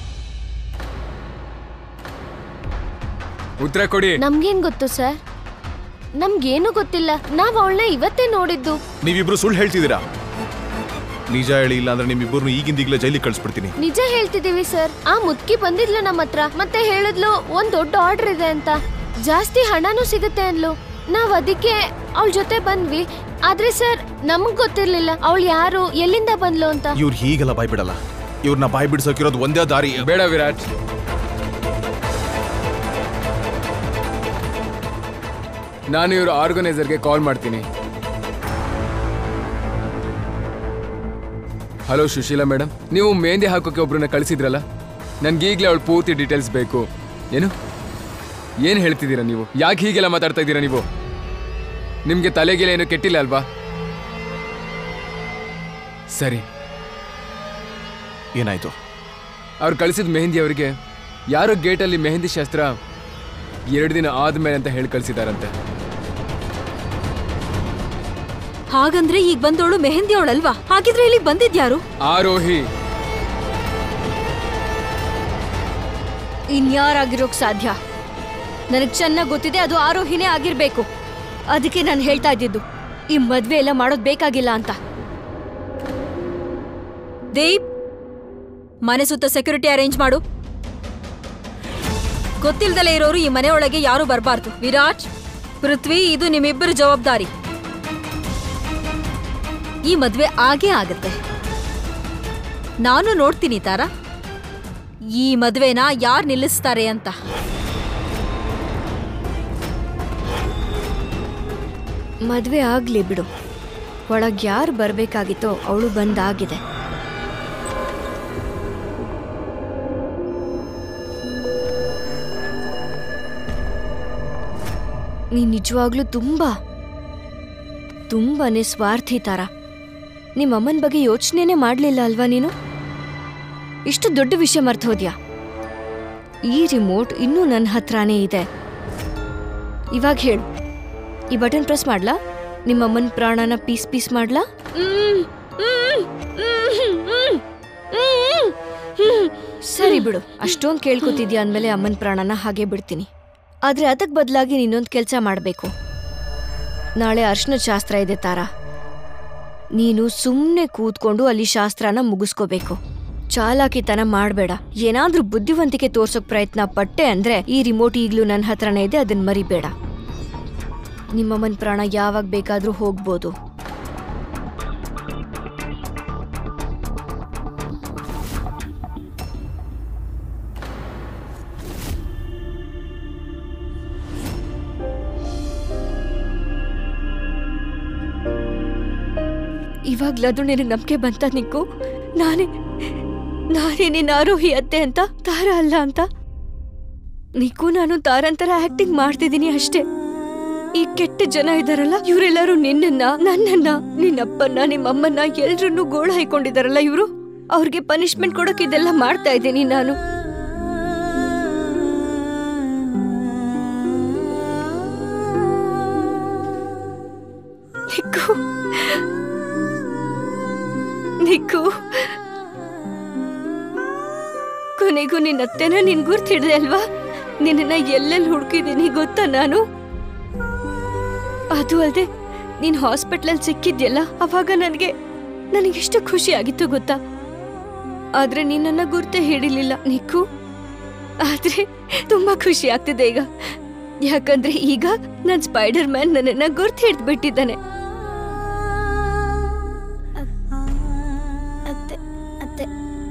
ಉತ್ತರ ಕೊಡಿ. ನಮ್ಗೇನ್ ಗೊತ್ತು ಸರ್? ನಮ್ಗೇನು ಗೊತ್ತಿಲ್ಲ. ನಾವ್ ಅವಳನ್ನ ಇವತ್ತೇ ನೋಡಿದ್ದು. ನೀವಿಬ್ರು ಸುಳ್ಳು ಹೇಳ್ತಿದ್ದೀರಾ. ನಿಜ ಹೇಳಿ, ಇಲ್ಲ ಅಂದ್ರೆ ನಿಮ್ಮಿಬ್ಬರು ಈಗಿಂದೀಗ್ಲೇ ಜೈಲಿಗೆ ಕಳಿಸ್ಬಿಡ್ತೀನಿ. ನಿಜ ಹೇಳ್ತಿದೀವಿ ಸರ್. ಆ ಮುದ್ಕಿ ಬಂದಿದ್ಲು ನಮ್ಮ ಹತ್ರ, ಮತ್ತೆ ಹೇಳಿದ್ಲು ಒಂದ್ ದೊಡ್ಡ ಆರ್ಡರ್ ಇದೆ ಅಂತ, ಜಾಸ್ತಿ ಹಣನೂ ಸಿಗುತ್ತೆ ಅನ್ಲು. ನಾವ್ ಅದಕ್ಕೆ ಅವಳ ಜೊತೆ ಬಂದ್ವಿ. ಆದ್ರೆ ಸರ್, ನಮಗ್ ಗೊತ್ತಿರ್ಲಿಲ್ಲ ಅವಳು ಯಾರು, ಎಲ್ಲಿಂದ ಬಂದ್ಲು ಅಂತ. ಇವ್ರು ಹೀಗೆಲ್ಲ ಬಾಯ್ ಬಿಡಲ್ಲ. ಇವ್ರನ್ನ ಬಾಯ್ ಬಿಡ್ಸೋಕಿರೋದು ಒಂದೇ ದಾರಿ. ಬೇಡ ವಿರಾಟ್, ನಾನು ಇವ್ರ ಆರ್ಗನೈಸರ್ಗೆ ಕಾಲ್ ಮಾಡ್ತೀನಿ. ಹಲೋ ಸುಶೀಲಾ ಮೇಡಮ್, ನೀವು ಮೆಹಂದಿ ಹಾಕೋಕೆ ಒಬ್ರನ್ನ ಕಳಿಸಿದ್ರಲ್ಲ, ನನ್ಗೆ ಈಗಲೇ ಅವಳು ಪೂರ್ತಿ ಡೀಟೇಲ್ಸ್ ಬೇಕು. ಏನು ಏನು ಹೇಳ್ತಿದ್ದೀರಾ ನೀವು? ಯಾಕೆ ಹೀಗೆಲ್ಲ ಮಾತಾಡ್ತಾ ಇದ್ದೀರಾ ನೀವು? ನಿಮಗೆ ತಲೆಗೆಲ್ಲ ಏನು ಕೆಟ್ಟಿಲ್ಲ ಅಲ್ವಾ? ಸರಿ, ಏನಾಯ್ತು? ಅವ್ರು ಕಳಿಸಿದ ಮೆಹಂದಿ ಅವರಿಗೆ ಯಾರೋ ಗೇಟಲ್ಲಿ ಮೆಹಂದಿ ಶಾಸ್ತ್ರ ಎರಡು ದಿನ ಆದ್ಮೇಲೆ ಅಂತ ಹೇಳಿ ಕಳಿಸಿದಾರಂತೆ. ಹಾಗಂದ್ರೆ ಈಗ ಬಂದವಳು ಮೆಹಂದಿ ಅವಳಲ್ವಾ? ಹಾಗಿದ್ರೆ ಇಲ್ಲಿ ಬಂದಿದ್ಯಾರು? ಆರೋಹಿ. ಇನ್ಯಾರಾಗಿರೋಕ್ ಸಾಧ್ಯ? ನನಗ್ ಚೆನ್ನಾಗ್ ಗೊತ್ತಿದೆ, ಅದು ಆರೋಹಿನೇ ಆಗಿರ್ಬೇಕು. ಅದಕ್ಕೆ ನಾನು ಹೇಳ್ತಾ ಇದ್ದಿದ್ದು, ಈ ಮದ್ವೆ ಎಲ್ಲ ಮಾಡೋದ್ ಬೇಕಾಗಿಲ್ಲ ಅಂತ. ದೀಪ್, ಮನೆ ಸುತ್ತ ಸೆಕ್ಯೂರಿಟಿ ಅರೇಂಜ್ ಮಾಡು. ಗೊತ್ತಿಲ್ದಲೇ ಇರೋರು ಈ ಮನೆ ಒಳಗೆ ಯಾರು ಬರಬಾರ್ದು. ವಿರಾಟ್, ಪೃಥ್ವಿ, ಇದು ನಿಮ್ಮಿಬ್ಬರ ಜವಾಬ್ದಾರಿ. ಈ ಮದ್ವೆ ಆಗೇ ಆಗತ್ತೆ. ನಾನು ನೋಡ್ತೀನಿ ತಾರಾ, ಈ ಮದ್ವೆನ ಯಾರು ನಿಲ್ಲಿಸ್ತಾರೆ ಅಂತ. ಮದ್ವೆ ಆಗ್ಲಿ ಬಿಡು. ಒಳಗ್ ಯಾರು ಬರ್ಬೇಕಾಗಿತ್ತೋ ಅವಳು ಬಂದಾಗಿದೆ. ನೀನ್ ನಿಜವಾಗ್ಲೂ ತುಂಬಾ ತುಂಬಾನೇ ಸ್ವಾರ್ಥಿ ತರ. ನಿಮ್ಮಮ್ಮನ ಬಗ್ಗೆ ಯೋಚನೆನೇ ಮಾಡ್ಲಿಲ್ಲ ಅಲ್ವಾ ನೀನು? ಇಷ್ಟು ದೊಡ್ಡ ವಿಷಯ ಮರ್ತು ಹೋದ್ಯಾ? ಈ ರಿಮೋಟ್ ಇನ್ನೂ ನನ್ನ ಹತ್ರನೇ ಇದೆ. ಇವಾಗ ಹೇಳು, ಈ ಬಟನ್ ಪ್ರೆಸ್ ಮಾಡ್ಲಾ? ನಿಮ್ಮಮ್ಮನ ಪ್ರಾಣನ ಪೀಸ್ ಪೀಸ್ ಮಾಡ್ಲಾ? ಸರಿ ಬಿಡು, ಅಷ್ಟೊಂದು ಕೇಳ್ಕೊತಿದ್ಯಾ ಅಂದಮೇಲೆ ಅಮ್ಮನ ಪ್ರಾಣನ ಹಾಗೆ ಬಿಡ್ತೀನಿ. ಆದ್ರೆ ಅದಕ್ಕೆ ಬದಲಾಗಿ ನೀನೊಂದು ಕೆಲಸ ಮಾಡಬೇಕು. ನಾಳೆ ಅರ್ಶಿನ ಶಾಸ್ತ್ರ ಇದೆ ತಾರಾ. ನೀನು ಸುಮ್ಮನೆ ಕೂತ್ಕೊಂಡು ಅಲ್ಲಿ ಶಾಸ್ತ್ರನ ಮುಗಿಸ್ಕೋಬೇಕು. ಚಾಲಾಕಿತನ ಮಾಡಬೇಡ. ಏನಾದ್ರೂ ಬುದ್ಧಿವಂತಿಕೆ ತೋರ್ಸೋಕ್ ಪ್ರಯತ್ನ ಪಟ್ಟೆ ಅಂದ್ರೆ ಈ ರಿಮೋಟ್ ಈಗ್ಲೂ ನನ್ನ ಹತ್ರನೇ ಇದೆ, ಅದನ್ನ ಮರಿಬೇಡ. ನಿಮ್ಮಮ್ಮನ ಪ್ರಾಣ ಯಾವಾಗ ಬೇಕಾದ್ರೂ ಹೋಗ್ಬೋದು. ಇವಾಗ್ಲಾದ್ರೂ ನಿನಗೆ ನಂಬಿಕೆ ಬಂತ ನಿಕ್ಕು? ನಾನೇ ನಾನೇ ನಿನ್ನ ಆರೋಹಿ ಅತ್ತೆ ಅಂತ, ತಾರ ಅಲ್ಲ ಅಂತ. ನಿಕ್ಕು, ನಾನು ತಾರಂತರ ಆಕ್ಟಿಂಗ್ ಮಾಡ್ತಿದ್ದೀನಿ ಅಷ್ಟೇ. ಈ ಕೆಟ್ಟ ಜನ ಇದಾರಲ್ಲ, ಇವರೆಲ್ಲರೂ ನಿನ್ನನ್ನ, ನನ್ನನ್ನ, ನಿನ್ನಪ್ಪನ್ನ, ನಿಮ್ಮಮ್ಮನ್ನ ಎಲ್ರನ್ನೂ ಗೋಳ ಹಾಕೊಂಡಿದಾರಲ್ಲ, ಇವರು ಅವ್ರಿಗೆ ಪನಿಷ್ಮೆಂಟ್ ಕೊಡೋಕೆ ಇದೆಲ್ಲ ಮಾಡ್ತಾ ಇದ್ದೀನಿ ನಾನು. ನಿಕ್ಕು ನಿಕ್ಕು ಕೊನೆಗೂ ನಿನ್ನ ಅತ್ತೆನ ನಿನ್ ಗುರ್ತಿಡ್ದೆ ಅಲ್ವಾ? ನಿನ್ನ ಎಲ್ಲೆಲ್ಲಿ ಹುಡುಕಿದ್ದೀನಿ ಗೊತ್ತಾ ನಾನು? ಅದು ಅಲ್ಲದೆ ನೀನ್ ಹಾಸ್ಪಿಟ್ಲಲ್ಲಿ ಸಿಕ್ಕಿದ್ಯಲ್ಲ, ಅವಾಗ ನನಗೆ ನನಗೆಷ್ಟು ಖುಷಿ ಆಗಿತ್ತು ಗೊತ್ತಾ? ಆದ್ರೆ ನಿನ್ನ ಗುರ್ತೆ ಹಿಡಿಲಿಲ್ಲ ನಿಕ್ಕು. ಆದ್ರೆ ತುಂಬಾ ಖುಷಿ ಆಗ್ತಿದೆ ಈಗ, ಯಾಕಂದ್ರೆ ಈಗ ನನ್ ಸ್ಪೈಡರ್ ಮ್ಯಾನ್ ನನ್ನನ್ನ ಗುರ್ತು ಹಿಡ್ದು ಬಿಟ್ಟಿದ್ದಾನೆ. ಅತ್ತೆ ಅತ್ತೆ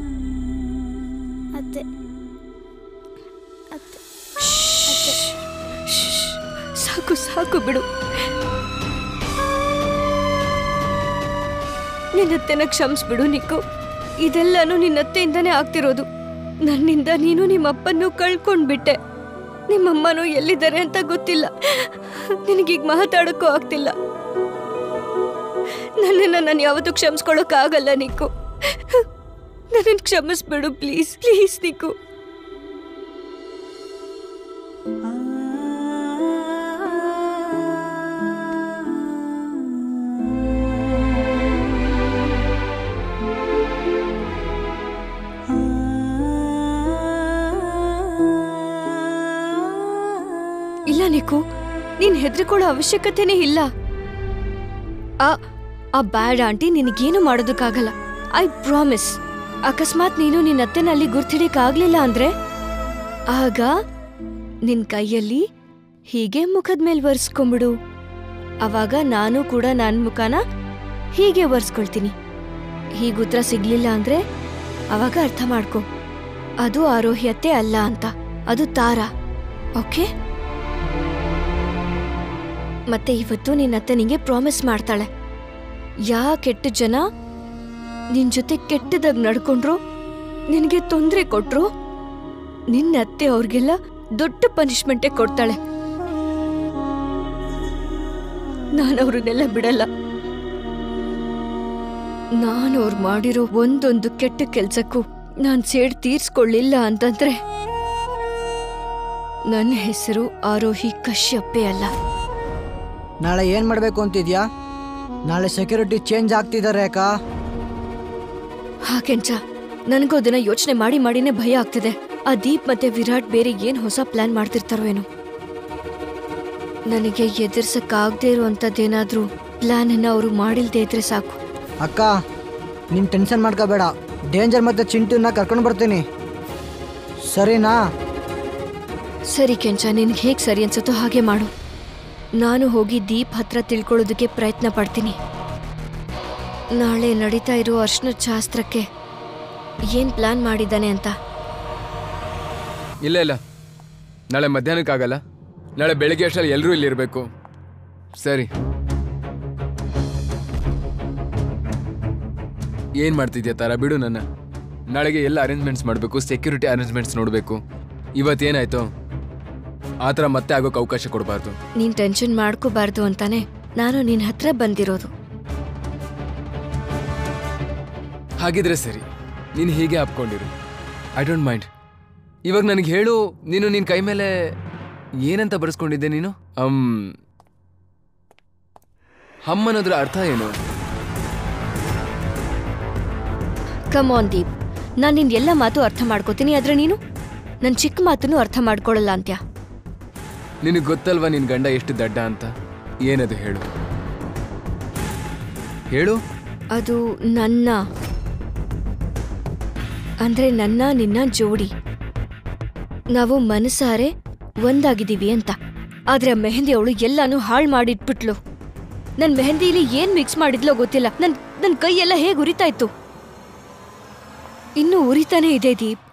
ಅತ್ತೆ ಅತ್ತೆ ಸಾಕು ಸಾಕು ಬಿಡು. ನಿನ್ನತ್ತೆನ ಕ್ಷಮಿಸ್ಬಿಡು ನಿಕ್ಕು. ಇದೆಲ್ಲಾನು ನಿನ್ನತ್ತೆಯಿಂದಾನೇ ಆಗ್ತಿರೋದು. ನನ್ನಿಂದ ನೀನು ನಿಮ್ಮಪ್ಪನ್ನು ಕಳ್ಕೊಂಡ್ಬಿಟ್ಟೆ. ನಿಮ್ಮಮ್ಮನೂ ಎಲ್ಲಿದ್ದಾರೆ ಅಂತ ಗೊತ್ತಿಲ್ಲ. ನಿನಗೀಗ ಮಾತಾಡೋಕ್ಕೂ ಆಗ್ತಿಲ್ಲ. ನನ್ನನ್ನು ನಾನು ಯಾವತ್ತೂ ಕ್ಷಮಿಸ್ಕೊಳ್ಳೋಕ್ಕಾಗಲ್ಲ ನಿಕ್ಕು. ನನ್ನನ್ನು ಕ್ಷಮಿಸ್ಬಿಡು ಪ್ಲೀಸ್ ಪ್ಲೀಸ್ ನಿಕ್ಕು. ಇಲ್ಲ ನಿಕ್ಕು, ನೀನ್ ಹೆದರಿಕೊಳ್ಳೋ ಅವಶ್ಯಕತೆನೇ ಇಲ್ಲ. ಆ ಆ ಬ್ಯಾಡ್ ಆಂಟಿ ನಿನಗೇನು ಮಾಡೋದಕ್ಕಾಗಲ್ಲ, ಐ ಪ್ರಾಮಿಸ್. ಅಕಸ್ಮಾತ್ ನೀನು ನಿನ್ನ ಅತ್ತೆನಲ್ಲಿ ಗುರ್ತಿಡಿಯಕ್ಕಾಗ್ಲಿಲ್ಲ ಅಂದ್ರೆ ಆಗ ನಿನ್ ಕೈಯಲ್ಲಿ ಹೀಗೆ ಮುಖದ ಮೇಲೆ ಒರೆಸ್ಕೊಂಬಿಡು. ಅವಾಗ ನಾನು ಕೂಡ ನನ್ನ ಮುಖನ ಹೀಗೆ ಒರೆಸ್ಕೊಳ್ತೀನಿ. ಹೀಗೆ ಉತ್ತರ ಸಿಗ್ಲಿಲ್ಲ ಅಂದ್ರೆ ಅವಾಗ ಅರ್ಥ ಮಾಡ್ಕೊ, ಅದು ಆರೋಹಿ ಅತ್ತೆ ಅಲ್ಲ ಅಂತ, ಅದು ತಾರಾ. ಓಕೆ? ಮತ್ತೆ ಇವತ್ತು ನಿನ್ನತ್ತೆ ನಿಂಗೆ ಪ್ರಾಮಿಸ್ ಮಾಡ್ತಾಳೆ, ಯಾ ಕೆಟ್ಟ ಜನ ನಿನ್ ಜೊತೆ ಕೆಟ್ಟದಾಗ ನಡ್ಕೊಂಡ್ರು, ನಿನ್ಗೆ ತೊಂದರೆ ಕೊಟ್ರು, ನಿನ್ನತ್ತೆ ಅವ್ರಿಗೆಲ್ಲ ದೊಡ್ಡ ಪನಿಷ್ಮೆಂಟೇ ಕೊಡ್ತಾಳೆ. ನಾನು ಅವ್ರನ್ನೆಲ್ಲ ಬಿಡಲ್ಲ. ನಾನು ಅವ್ರು ಮಾಡಿರೋ ಒಂದೊಂದು ಕೆಟ್ಟ ಕೆಲ್ಸಕ್ಕೂ ನಾನ್ ಸೇಡ್ ತೀರ್ಸ್ಕೊಳ್ಳಿಲ್ಲ ಅಂತಂದ್ರೆ ನನ್ನ ಹೆಸರು ಆರೋಹಿ ಕಶ್ಯಪ್ಪೇ ಅಲ್ಲ. ನಾಳೆ ಏನು ಮಾಡಬೇಕು ಅಂತಿದ್ಯಾ? ನಾಳೆ ಸೆಕ್ಯೂರಿಟಿ ಚೇಂಜ್ ಆಗ್ತಿದ್ದಾರೆ ಅಕ್ಕ. ಹಾಗೆಂಚ ನನಗೂ ಅದನ್ನ ಯೋಚನೆ ಮಾಡಿ ಮಾಡಿನೇ ಭಯ ಆಗ್ತಿದೆ. ಆ ದೀಪ್ ಮತ್ತೆ ವಿರಾಟ್ ಬೇರೆ ಏನ್ ಹೊಸ ಪ್ಲಾನ್ ಮಾಡ್ತಿರ್ತಾರೋ ಏನೋ. ನನಗೆ ಎದುರ್ಸಕ್ಕಾಗದೇ ಇರುವಂಥದ್ದೇನಾದ್ರೂ ಪ್ಲಾನ್ ಅನ್ನ ಅವರು ಮಾಡಿಲ್ದೇ ಇದ್ರೆ ಸಾಕು. ಅಕ್ಕ ನೀನು ಟೆನ್ಷನ್ ಮಾಡ್ಕೋಬೇಡ, ಡೇಂಜರ್ ಮತ್ತೆ ಚಿಂಟುನ ಕರ್ಕೊಂಡು ಬರ್ತೀನಿ, ಸರಿನಾ? ಸರಿ ಕೆಂಚ, ನಿನ್ಗೆ ಹೇಗೆ ಸರಿ ಅನ್ಸುತ್ತೋ ಹಾಗೆ ಮಾಡು. ನಾನು ಹೋಗಿ ದೀಪ್ ಹತ್ರ ತಿಳ್ಕೊಳ್ಳೋದಕ್ಕೆ ಪ್ರಯತ್ನ ಪಡ್ತೀನಿ. ನಾಳೆ ನಡೀತಾ ಇರೋ ಅರ್ಶನ ಶಾಸ್ತ್ರಕ್ಕೆ ಏನ್ ಪ್ಲಾನ್ ಮಾಡಿದ್ದಾನೆ ಅಂತ. ಇಲ್ಲ ಇಲ್ಲ, ನಾಳೆ ಮಧ್ಯಾಹ್ನಕ್ಕಾಗಲ್ಲ. ನಾಳೆ ಬೆಳಿಗ್ಗೆ ಅಷ್ಟರಲ್ಲಿ ಎಲ್ಲರೂ ಇಲ್ಲಿರಬೇಕು. ಸರಿ, ಏನು ಮಾಡ್ತಿದ್ಯಾ ತಾರಾ? ಬಿಡು ನನ್ನ. ನಾಳೆಗೆ ಎಲ್ಲ ಅರೇಂಜ್ಮೆಂಟ್ಸ್ ಮಾಡಬೇಕು, ಸೆಕ್ಯೂರಿಟಿ ಅರೇಂಜ್ಮೆಂಟ್ಸ್ ನೋಡಬೇಕು. ಇವತ್ತೇನಾಯ್ತು ಆ ಥರ ಮತ್ತೆ ಆಗೋಕೆ ಅವಕಾಶ ಕೊಡಬಾರ್ದು. ನೀನ್ ಟೆನ್ಷನ್ ಮಾಡ್ಕೋಬಾರ್ದು ಅಂತಾನೆ ನಾನು ನಿನ್ನ ಹತ್ರ ಬಂದಿರೋದು. ಹಾಗಿದ್ರೆ ಸರಿ, ನೀನು ಹೀಗೆ ಆಪ್ಕೊಂಡಿರು. I don't mind. ಇವಾಗ ನನಗೆ ಹೇಳು, ನೀನು ನಿನ್ನ ಕೈ ಮೇಲೆ ಏನಂತ ಬರೆಸ್ಕೊಂಡಿದ್ದೆ ನೀನು? ಅಮ್ ಹಮ್ ಅನ್ನೋದ್ರ ಅರ್ಥ ಏನು? ಕಮ್ ಆನ್ ದೀಪ್, ನಾನು ನಿನ್ ಎಲ್ಲ ಮಾತು ಅರ್ಥ ಮಾಡ್ಕೋತೀನಿ, ಆದ್ರೆ ನೀನು ನನ್ನ ಚಿಕ್ಕ ಮಾತನ್ನು ಅರ್ಥ ಮಾಡ್ಕೊಳ್ಳಲ್ಲ ಅಂತ್ಯ. ನಿನಗೆ ಗೊತ್ತಲ್ವಾ ನಿನ್ನ ಗಂಡ ಎಷ್ಟು ದಡ್ಡ ಅಂತ? ಏನದು ಹೇಳು ಹೇಳು. ಅದು ನನ್ನ ಅಂದ್ರೆ ನನ್ನ ನಿನ್ನ ಜೋಡಿ. ನಾವು ಮನಸಾರೆ ಒಂದಾಗಿದ್ದೀವಿ ಅಂತ. ಆದ್ರೆ ಮೆಹಂದಿ ಅವಳು ಎಲ್ಲಾನು ಹಾಳು ಮಾಡಿಟ್ಬಿಟ್ಲು. ನನ್ ಮೆಹಂದಿಲಿ ಏನ್ ಮಿಕ್ಸ್ ಮಾಡಿದ್ಲೋ ಗೊತ್ತಿಲ್ಲ. ನನ್ ನನ್ ಕೈ ಎಲ್ಲ ಹೇಗೆ ಉರಿತಾ ಇತ್ತು, ಇನ್ನೂ ಉರಿತಾನೆ ಇದೆ ದೀಪ್.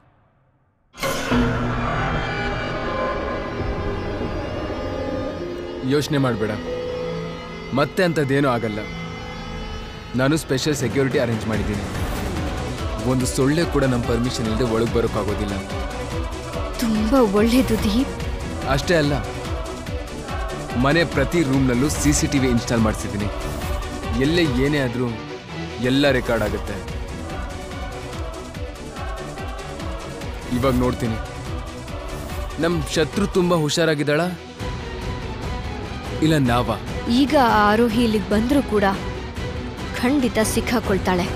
ಯೋಚನೆ ಮಾಡಬೇಡ, ಮತ್ತೆ ಅಂಥದ್ದೇನೂ ಆಗಲ್ಲ. ನಾನು ಸ್ಪೆಷಲ್ ಸೆಕ್ಯೂರಿಟಿ ಅರೇಂಜ್ ಮಾಡಿದ್ದೀನಿ. ಒಂದು ಸೊಳ್ಳೆ ಕೂಡ ನಮ್ಮ ಪರ್ಮಿಷನ್ ಇಲ್ಲದೆ ಒಳಗೆ ಬರೋಕ್ಕಾಗೋದಿಲ್ಲ. ತುಂಬಾ ಒಳ್ಳೇದು ದೀಪ್. ಅಷ್ಟೇ ಅಲ್ಲ, ಮನೆ ಪ್ರತಿ ರೂಮ್ನಲ್ಲೂ C C T V install ಮಾಡಿಸಿದ್ದೀನಿ. ಎಲ್ಲೇ ಏನೇ ಆದರೂ ಎಲ್ಲ ರೆಕಾರ್ಡ್ ಆಗುತ್ತೆ. ಇವಾಗ ನೋಡ್ತೀನಿ. ನಮ್ ಶತ್ರು ತುಂಬಾ ಹುಷಾರಾಗಿದ್ದಾಳ ಇಲ್ಲ ನಾವ? ಈಗ ಆ ಆರೋಹಿ ಇಲ್ಲಿಗೆ ಬಂದ್ರೂ ಕೂಡ ಖಂಡಿತ ಸಿಕ್ಕಾಕೊಳ್ತಾಳೆ.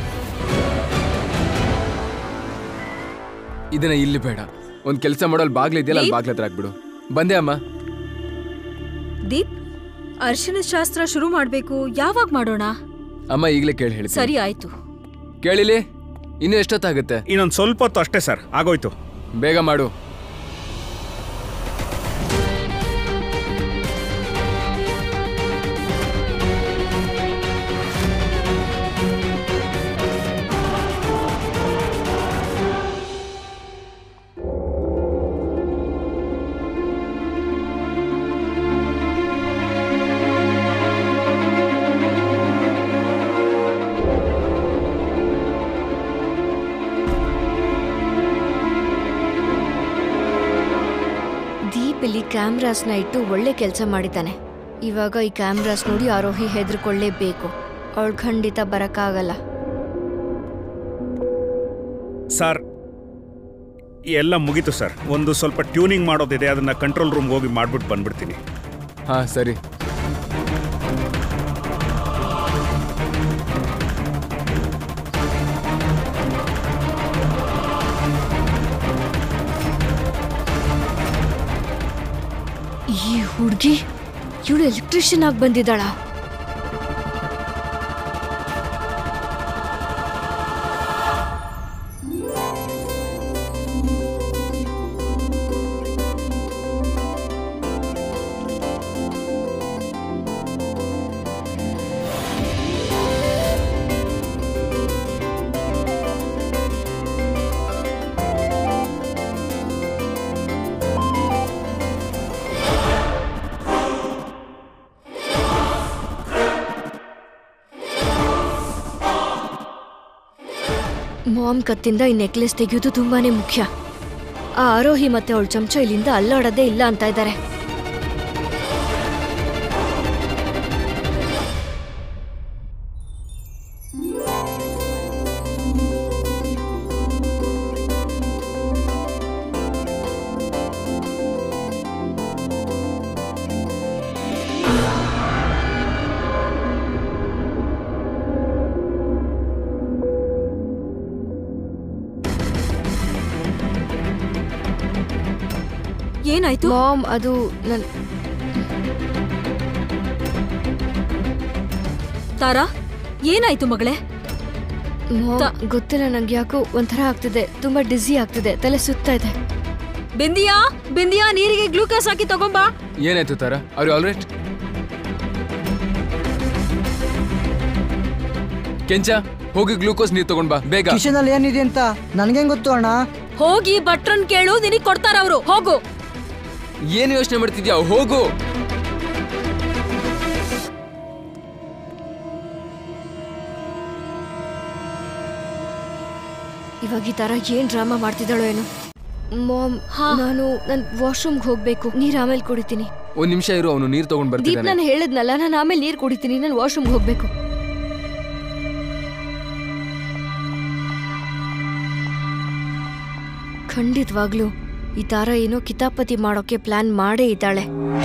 ಇದನ್ನ ಇಲ್ಲಿ ಬೇಡ. ಒಂದ್ ಕೆಲಸ ಮಾಡೋಲ್ ಬಾಗ್ಲಿದೆಯಲ್ಲ, ಅಲ್ಲಿ ಬಾಗ್ಲ ಹತ್ರ ಹಾಕ್ಬಿಡು. ಬಂದೆ ಅಮ್ಮ. ದೀಪ್, ಅರ್ಶಿನ ಶಾಸ್ತ್ರ ಶುರು ಮಾಡ್ಬೇಕು. ಯಾವಾಗ ಮಾಡೋಣ? ಅಮ್ಮ ಈಗಲೇ ಕೇಳಿ ಹೇಳಿ. ಸರಿ ಆಯ್ತು. ಕೇಳಿಲಿ, ಇನ್ನು ಎಷ್ಟೊತ್ತಾಗುತ್ತೆ? ಇನ್ನೊಂದು ಸ್ವಲ್ಪ ಹೊತ್ತು ಅಷ್ಟೇ ಸರ್, ಆಗೋಯ್ತು. ಬೇಗ ಮಾಡು. ಇಲ್ಲಿ ಕ್ಯಾಮ್ರಾಸ್ನ ಇಟ್ಟು ಒಳ್ಳೆ ಕೆಲಸ ಮಾಡಿದ್ದಾನೆ. ಇವಾಗ ಈ ಕ್ಯಾಮ್ರಾಸ್ ನೋಡಿ ಆರೋಹಿ ಹೆದರ್ಕೊಳ್ಳೇಬೇಕು. ಅವಳು ಖಂಡಿತ ಬರಕ್ಕಾಗಲ್ಲ. ಸರ್, ಎಲ್ಲ ಮುಗೀತು ಸರ್. ಒಂದು ಸ್ವಲ್ಪ ಟ್ಯೂನಿಂಗ್ ಮಾಡೋದಿದೆ, ಅದನ್ನ ಕಂಟ್ರೋಲ್ ರೂಮ್ಗೆ ಹೋಗಿ ಮಾಡ್ಬಿಟ್ಟು ಬಂದ್ಬಿಡ್ತೀನಿ. ಹಾ ಸರಿ. ಈ ಹುಡುಗಿ ಇವಳು ಎಲೆಕ್ಟ್ರಿಷಿಯನ್ ಆಗಿ ಬಂದಿದ್ದಾಳ. ಮಾಮ್ ಕತ್ತಿಂದ ಈ ನೆಕ್ಲೆಸ್ ತೆಗೆಯೋದು ತುಂಬಾನೇ ಮುಖ್ಯ. ಆ ಆರೋಹಿ ಮತ್ತೆ ಅವಳ ಚಮಚ ಇಲ್ಲಿಂದ ಅಲ್ಲಾಡೋದೇ ಇಲ್ಲ ಅಂತ ಇದ್ದಾರೆ. ಏನಾಯ್ತು ಮಾಮ್? ಅದು ನನ್ ತಾರಾ, ಏನಾಯ್ತು ಮಗಳೇ? ಗೊತ್ತಿಲ್ಲ, ನಂಗೆ ಯಾಕೋ ಒಂಥರ ಆಗ್ತಿದೆ. ತುಂಬಾ ಡಿಸಿ ಆಗ್ತಿದೆ, ತಲೆ ಸುತ್ತಾ ಇದೆ. ಬಿಂದಿಯಾ, ಬಿಂದಿಯಾ, ನೀರಿಗೆ ಗ್ಲೂಕೋಸ್ ಹಾಕಿ ತಗೊಂಬಾ. ಏನಾಯ್ತು ತಾರಾ? ಅವ್ರು ಆಲ್ರೈಟ್? ಕೆಂಚ, ಹೋಗಿ ಗ್ಲೂಕೋಸ್ ನೀರು ತಗೊಂಡ್ ಬಾ ಬೇಗ. ಕಿಶನ್ ಅಲ್ಲಿ ಏನಿದೆ ಅಂತ ನನ್ಗೇನ್ ಗೊತ್ತು ಅಣ್ಣ? ಹೋಗಿ ಭಟ್ರನ್ ಕೇಳು, ನಿನಗ್ ಕೊಡ್ತಾರ ಅವರು. ಹೋಗು. ಏನು ಯೋಚನೆ ಮಾಡ್ತಿದ್ಯಾ? ಹೋಗು. ಇವಾಗ ಈ ತರ ಏನ್ ಡ್ರಾಮಾ ಮಾಡ್ತಿದ್ದಾಳೋ ಏನು. ಮಾಮ್, ನಾನು ನನ್ ವಾಶ್ರೂಮ್ಗೆ ಹೋಗ್ಬೇಕು. ನೀರ್ ಆಮೇಲೆ ಕುಡಿತೀನಿ. ಒಂದ್ ನಿಮಿಷ ಇರು, ಅವನು ನೀರ್ ತಗೊಂಡ್ ದೀಪ್, ಬರ್ತಿದ್ದಾನೆ. ನಾನು ಹೇಳಿದ್ನಲ್ಲ, ನಾನು ಆಮೇಲೆ ನೀರ್ ಕುಡಿತೀನಿ. ನಾನು ವಾಶ್ರೂಮ್ಗೆ ಹೋಗ್ಬೇಕು. ಖಂಡಿತವಾಗ್ಲೂ ಈ ತರ ಏನೋ ಕಿತಾಪತಿ ಮಾಡೋಕೆ ಪ್ಲಾನ್ ಮಾಡೇ ಇದ್ದಾಳೆ.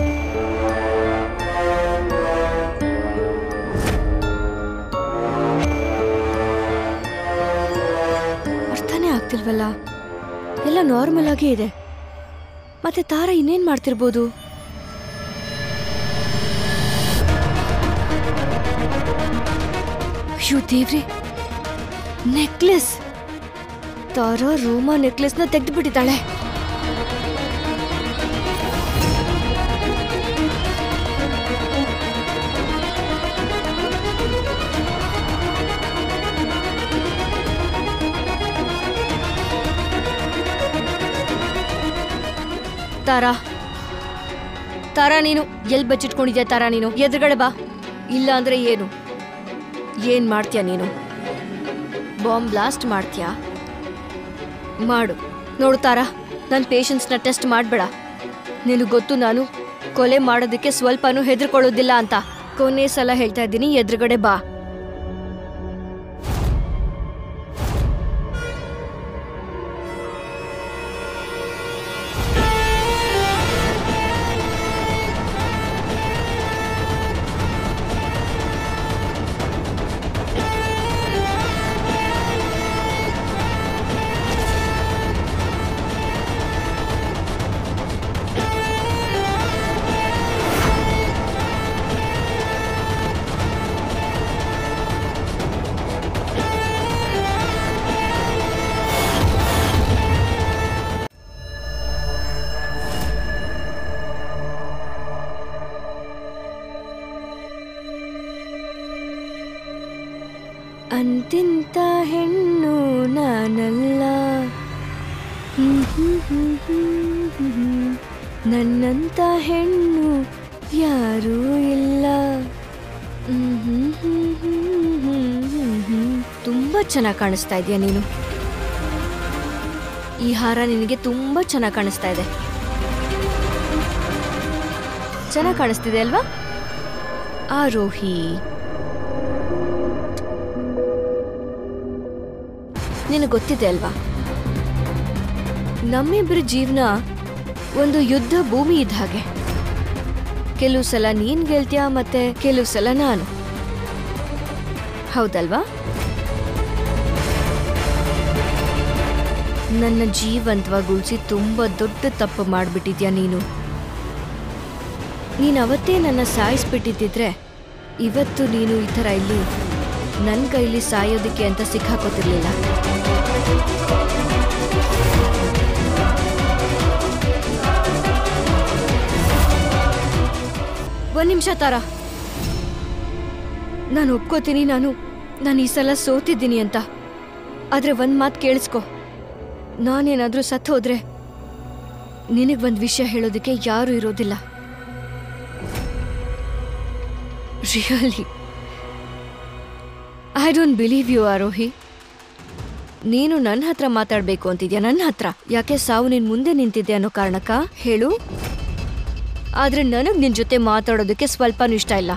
ಅರ್ಥನೇ ಆಗ್ತಿಲ್ವಲ್ಲ. ಎಲ್ಲ ನಾರ್ಮಲ್ ಆಗೇ ಇದೆ. ಮತ್ತೆ ತಾರ ಇನ್ನೇನ್ ಮಾಡ್ತಿರ್ಬೋದು? ಅಯ್ಯೋ ದೇವ್ರಿ, ನೆಕ್ಲೆಸ್! ತಾರ ರೋಮಾ ನೆಕ್ಲೆಸ್ನ ತೆಗೆದು ಬಿಟ್ಟಿದ್ದಾಳೆ. ತಾರಾ, ತಾರಾ, ನೀನು ಎಲ್ಲಿ ಬಚ್ಚಿಟ್ಕೊಂಡಿದ್ಯಾ? ತಾರಾ, ನೀನು ಎದುರುಗಡೆ ಬಾ. ಇಲ್ಲ ಅಂದ್ರೆ ಏನು ಏನ್ ಮಾಡ್ತೀಯ ನೀನು? ಬಾಂಬ್ ಬ್ಲಾಸ್ಟ್ ಮಾಡ್ತೀಯಾ? ಮಾಡು. ನೋಡು ತಾರಾ, ನನ್ನ ಪೇಷನ್ಸ್ನ ಟೆಸ್ಟ್ ಮಾಡಬೇಡ. ನಿನಗೆ ಗೊತ್ತು, ನಾನು ಕೊಲೆ ಮಾಡೋದಕ್ಕೆ ಸ್ವಲ್ಪನೂ ಹೆದರ್ಕೊಳ್ಳೋದಿಲ್ಲ ಅಂತ. ಕೊನೆ ಸಲ ಹೇಳ್ತಾ ಇದ್ದೀನಿ, ಎದುರುಗಡೆ ಬಾ. ಅಂತಿಂತ ಹೆಣ್ಣು ನಾನಲ್ಲ, ನನ್ನಂತ ಹೆಣ್ಣು ಯಾರೂ ಇಲ್ಲ. ತುಂಬಾ ಚೆನ್ನಾಗಿ ಕಾಣಿಸ್ತಾ ಇದೆಯಾ ನೀನು. ಈ ಹಾರ ನಿನಗೆ ತುಂಬಾ ಚೆನ್ನಾಗಿ ಕಾಣಿಸ್ತಾ ಇದೆ. ಚೆನ್ನಾಗಿ ಕಾಣಿಸ್ತಿದೆ ಅಲ್ವಾ ಆರೋಹಿ? ನಿನಗೆ ಗೊತ್ತಿದೆ ಅಲ್ವಾ, ನಮ್ಮಿಬ್ಬರ ಜೀವನ ಒಂದು ಯುದ್ಧ ಭೂಮಿ ಇದ್ದ ಹಾಗೆ. ಕೆಲವು ಸಲ ನೀನ್ ಗೆಲ್ತೀಯ, ಮತ್ತೆ ಕೆಲವು ಸಲ ನಾನು. ಹೌದಲ್ವಾ? ನನ್ನ ಜೀವಂತವಾಗಿ ಉಳಿಸಿ ತುಂಬಾ ದೊಡ್ಡ ತಪ್ಪು ಮಾಡ್ಬಿಟ್ಟಿದ್ಯಾ ನೀನು. ನೀನು ಅವತ್ತೇ ನನ್ನ ಸಾಯಿಸ್ಬಿಟ್ಟಿದ್ದಿದ್ರೆ ಇವತ್ತು ನೀನು ಈ ಥರ ಇಲ್ಲಿ ನನ್ನ ಕೈಲಿ ಸಾಯೋದಕ್ಕೆ ಅಂತ ಸಿಕ್ಕಾಕೋತಿರ್ಲಿಲ್ಲ. ಒಂದ್ ನಿಮಿಷ ತಾರಾ, ನಾನು ಒಪ್ಕೋತೀನಿ, ನಾನು ನಾನು ಈ ಸಲ ಸೋತಿದ್ದೀನಿ ಅಂತ. ಆದ್ರೆ ಒಂದ್ ಮಾತು ಕೇಳಿಸ್ಕೊ, ನಾನೇನಾದ್ರೂ ಸತ್ತು ಹೋದ್ರೆ ನಿನಗ್ ಒಂದ್ ವಿಷಯ ಹೇಳೋದಕ್ಕೆ ಯಾರು ಇರೋದಿಲ್ಲ. Really I don't believe you Aarohi. ನೀನು ನನ್ನ ಹತ್ರ ಮಾತಾಡ್ಬೇಕು ಅಂತಿದ್ಯಾ? ನನ್ನ ಹತ್ರ ಯಾಕೆ? ಸಾವು ನಿನ್ ಮುಂದೆ ನಿಂತಿದ್ದೆ ಅನ್ನೋ ಕಾರಣಕ್ಕ ಹೇಳು. ಆದ್ರೆ ನನಗ್ ನಿನ್ ಜೊತೆ ಮಾತಾಡೋದಕ್ಕೆ ಸ್ವಲ್ಪನೂ ಇಷ್ಟ ಇಲ್ಲ.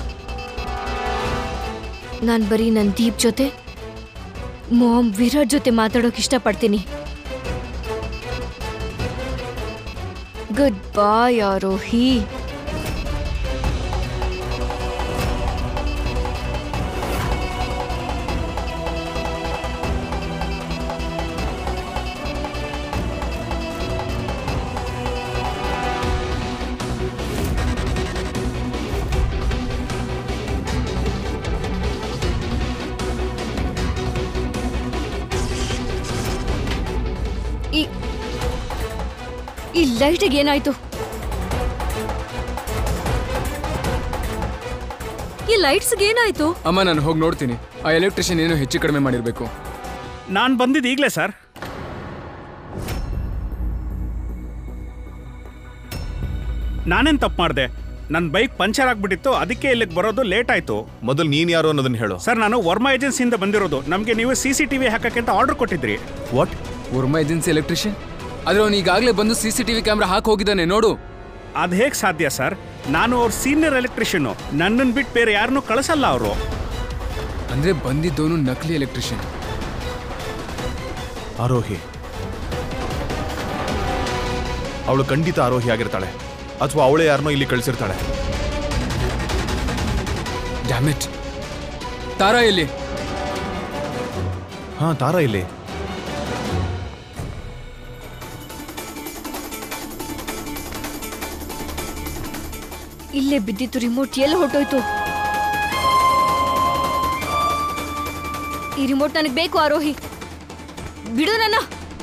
ನಾನ್ ಬರೀ ನನ್ ದೀಪ್ ಜೊತೆ, ಮಾಮ್ ವಿರಾಟ್ ಜೊತೆ ಮಾತಾಡೋಕೆ ಇಷ್ಟಪಡ್ತೀನಿ. Good bye Aarohi. ಈ ಲೈಟಿಗೆ ಏನಾಯ್ತು? ಈ ಲೈಟ್ಸ್ಗೆ ಏನಾಯ್ತು? ಅಮ್ಮ, ನಾನು ಹೋಗಿ ನೋಡ್ತೀನಿ. ಆ ಎಲೆಕ್ಟ್ರಿಷಿಯನ್ ಏನೋ ಹೆಚ್ಚು ಕಡಿಮೆ ಮಾಡಿರ್ಬೇಕು. ನಾನು ಬಂದಿದ್ದು ಈಗಲೇ ಸರ್. ನಾನೇನು ತಪ್ಪು ಮಾಡಿದೆ? ನನ್ನ ಬೈಕ್ ಪಂಚರ್ ಆಗ್ಬಿಟ್ಟಿತ್ತು, ಅದಕ್ಕೆ ಇಲ್ಲಿಗೆ ಬರೋದು ಲೇಟ್ ಆಯ್ತು. ಮೊದಲು ನೀನ್ ಯಾರು ಅನ್ನೋದನ್ನ ಹೇಳು. ಸರ್, ನಾನು ವರ್ಮಾ ಏಜೆನ್ಸಿಯಿಂದ ಬಂದಿರೋದು. ನಮಗೆ ನೀವು ಸಿ ಸಿ ಟಿ ವಿ ಹಾಕಕ್ಕೆ ಅಂತ ಆರ್ಡರ್ ಕೊಟ್ಟಿದ್ರಿ. ವಾಟ್? Varma agency electrician? ಆದ್ರೆ ಅವ್ನು ಈಗಾಗಲೇ ಬಂದು C C T V camera ಹಾಕಿ ಹೋಗಿದ್ದಾನೆ, ನೋಡು. ಅದು ಹೇಗೆ ಸಾಧ್ಯ ಸರ್? ನಾನು ಅವ್ರ ಸೀನಿಯರ್ ಎಲೆಕ್ಟ್ರಿಷಿಯನು. ನನ್ನನ್ನು ಬಿಟ್ಟು ಬೇರೆ ಯಾರನ್ನೂ ಕಳಿಸಲ್ಲ ಅವರು. ಅಂದ್ರೆ ಬಂದಿದ್ದವನು ನಕಲಿ ಎಲೆಕ್ಟ್ರಿಷಿಯನ್. ಆರೋಹಿ ಅವಳು ಖಂಡಿತ ಆರೋಹಿ ಆಗಿರ್ತಾಳೆ, ಅಥವಾ ಅವಳೇ ಯಾರನ್ನೋ ಇಲ್ಲಿ ಕಳಿಸಿರ್ತಾಳೆ. ಡ್ಯಾಮೆಟ್. ತಾರಾ ಇಲ್ಲಿ? ಹಾ, ತಾರಾ ಇಲ್ಲಿ. ಇಲ್ಲೇ ಬಿದ್ದಿತ್ತು ರಿಮೋಟ್. ಎಲ್ಲ ಹೊಟ್ಟೋಯ್ತು. ಈ ರಿಮೋಟ್ ನನಗೆ ಬೇಕು ಆರೋಹಿ. ಬಿಡು ನನ್ನ.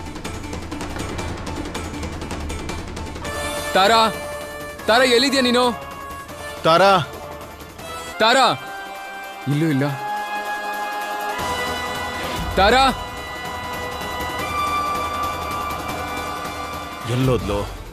ತಾರಾ, ತಾರಾ ಎಲ್ಲಿದ್ಯಾ ನೀನು? ತಾರಾ, ತಾರಾ ಇಲ್ಲೂ ಇಲ್ಲ. ತಾರಾ ಎಲ್ಲೋದ್ಲು?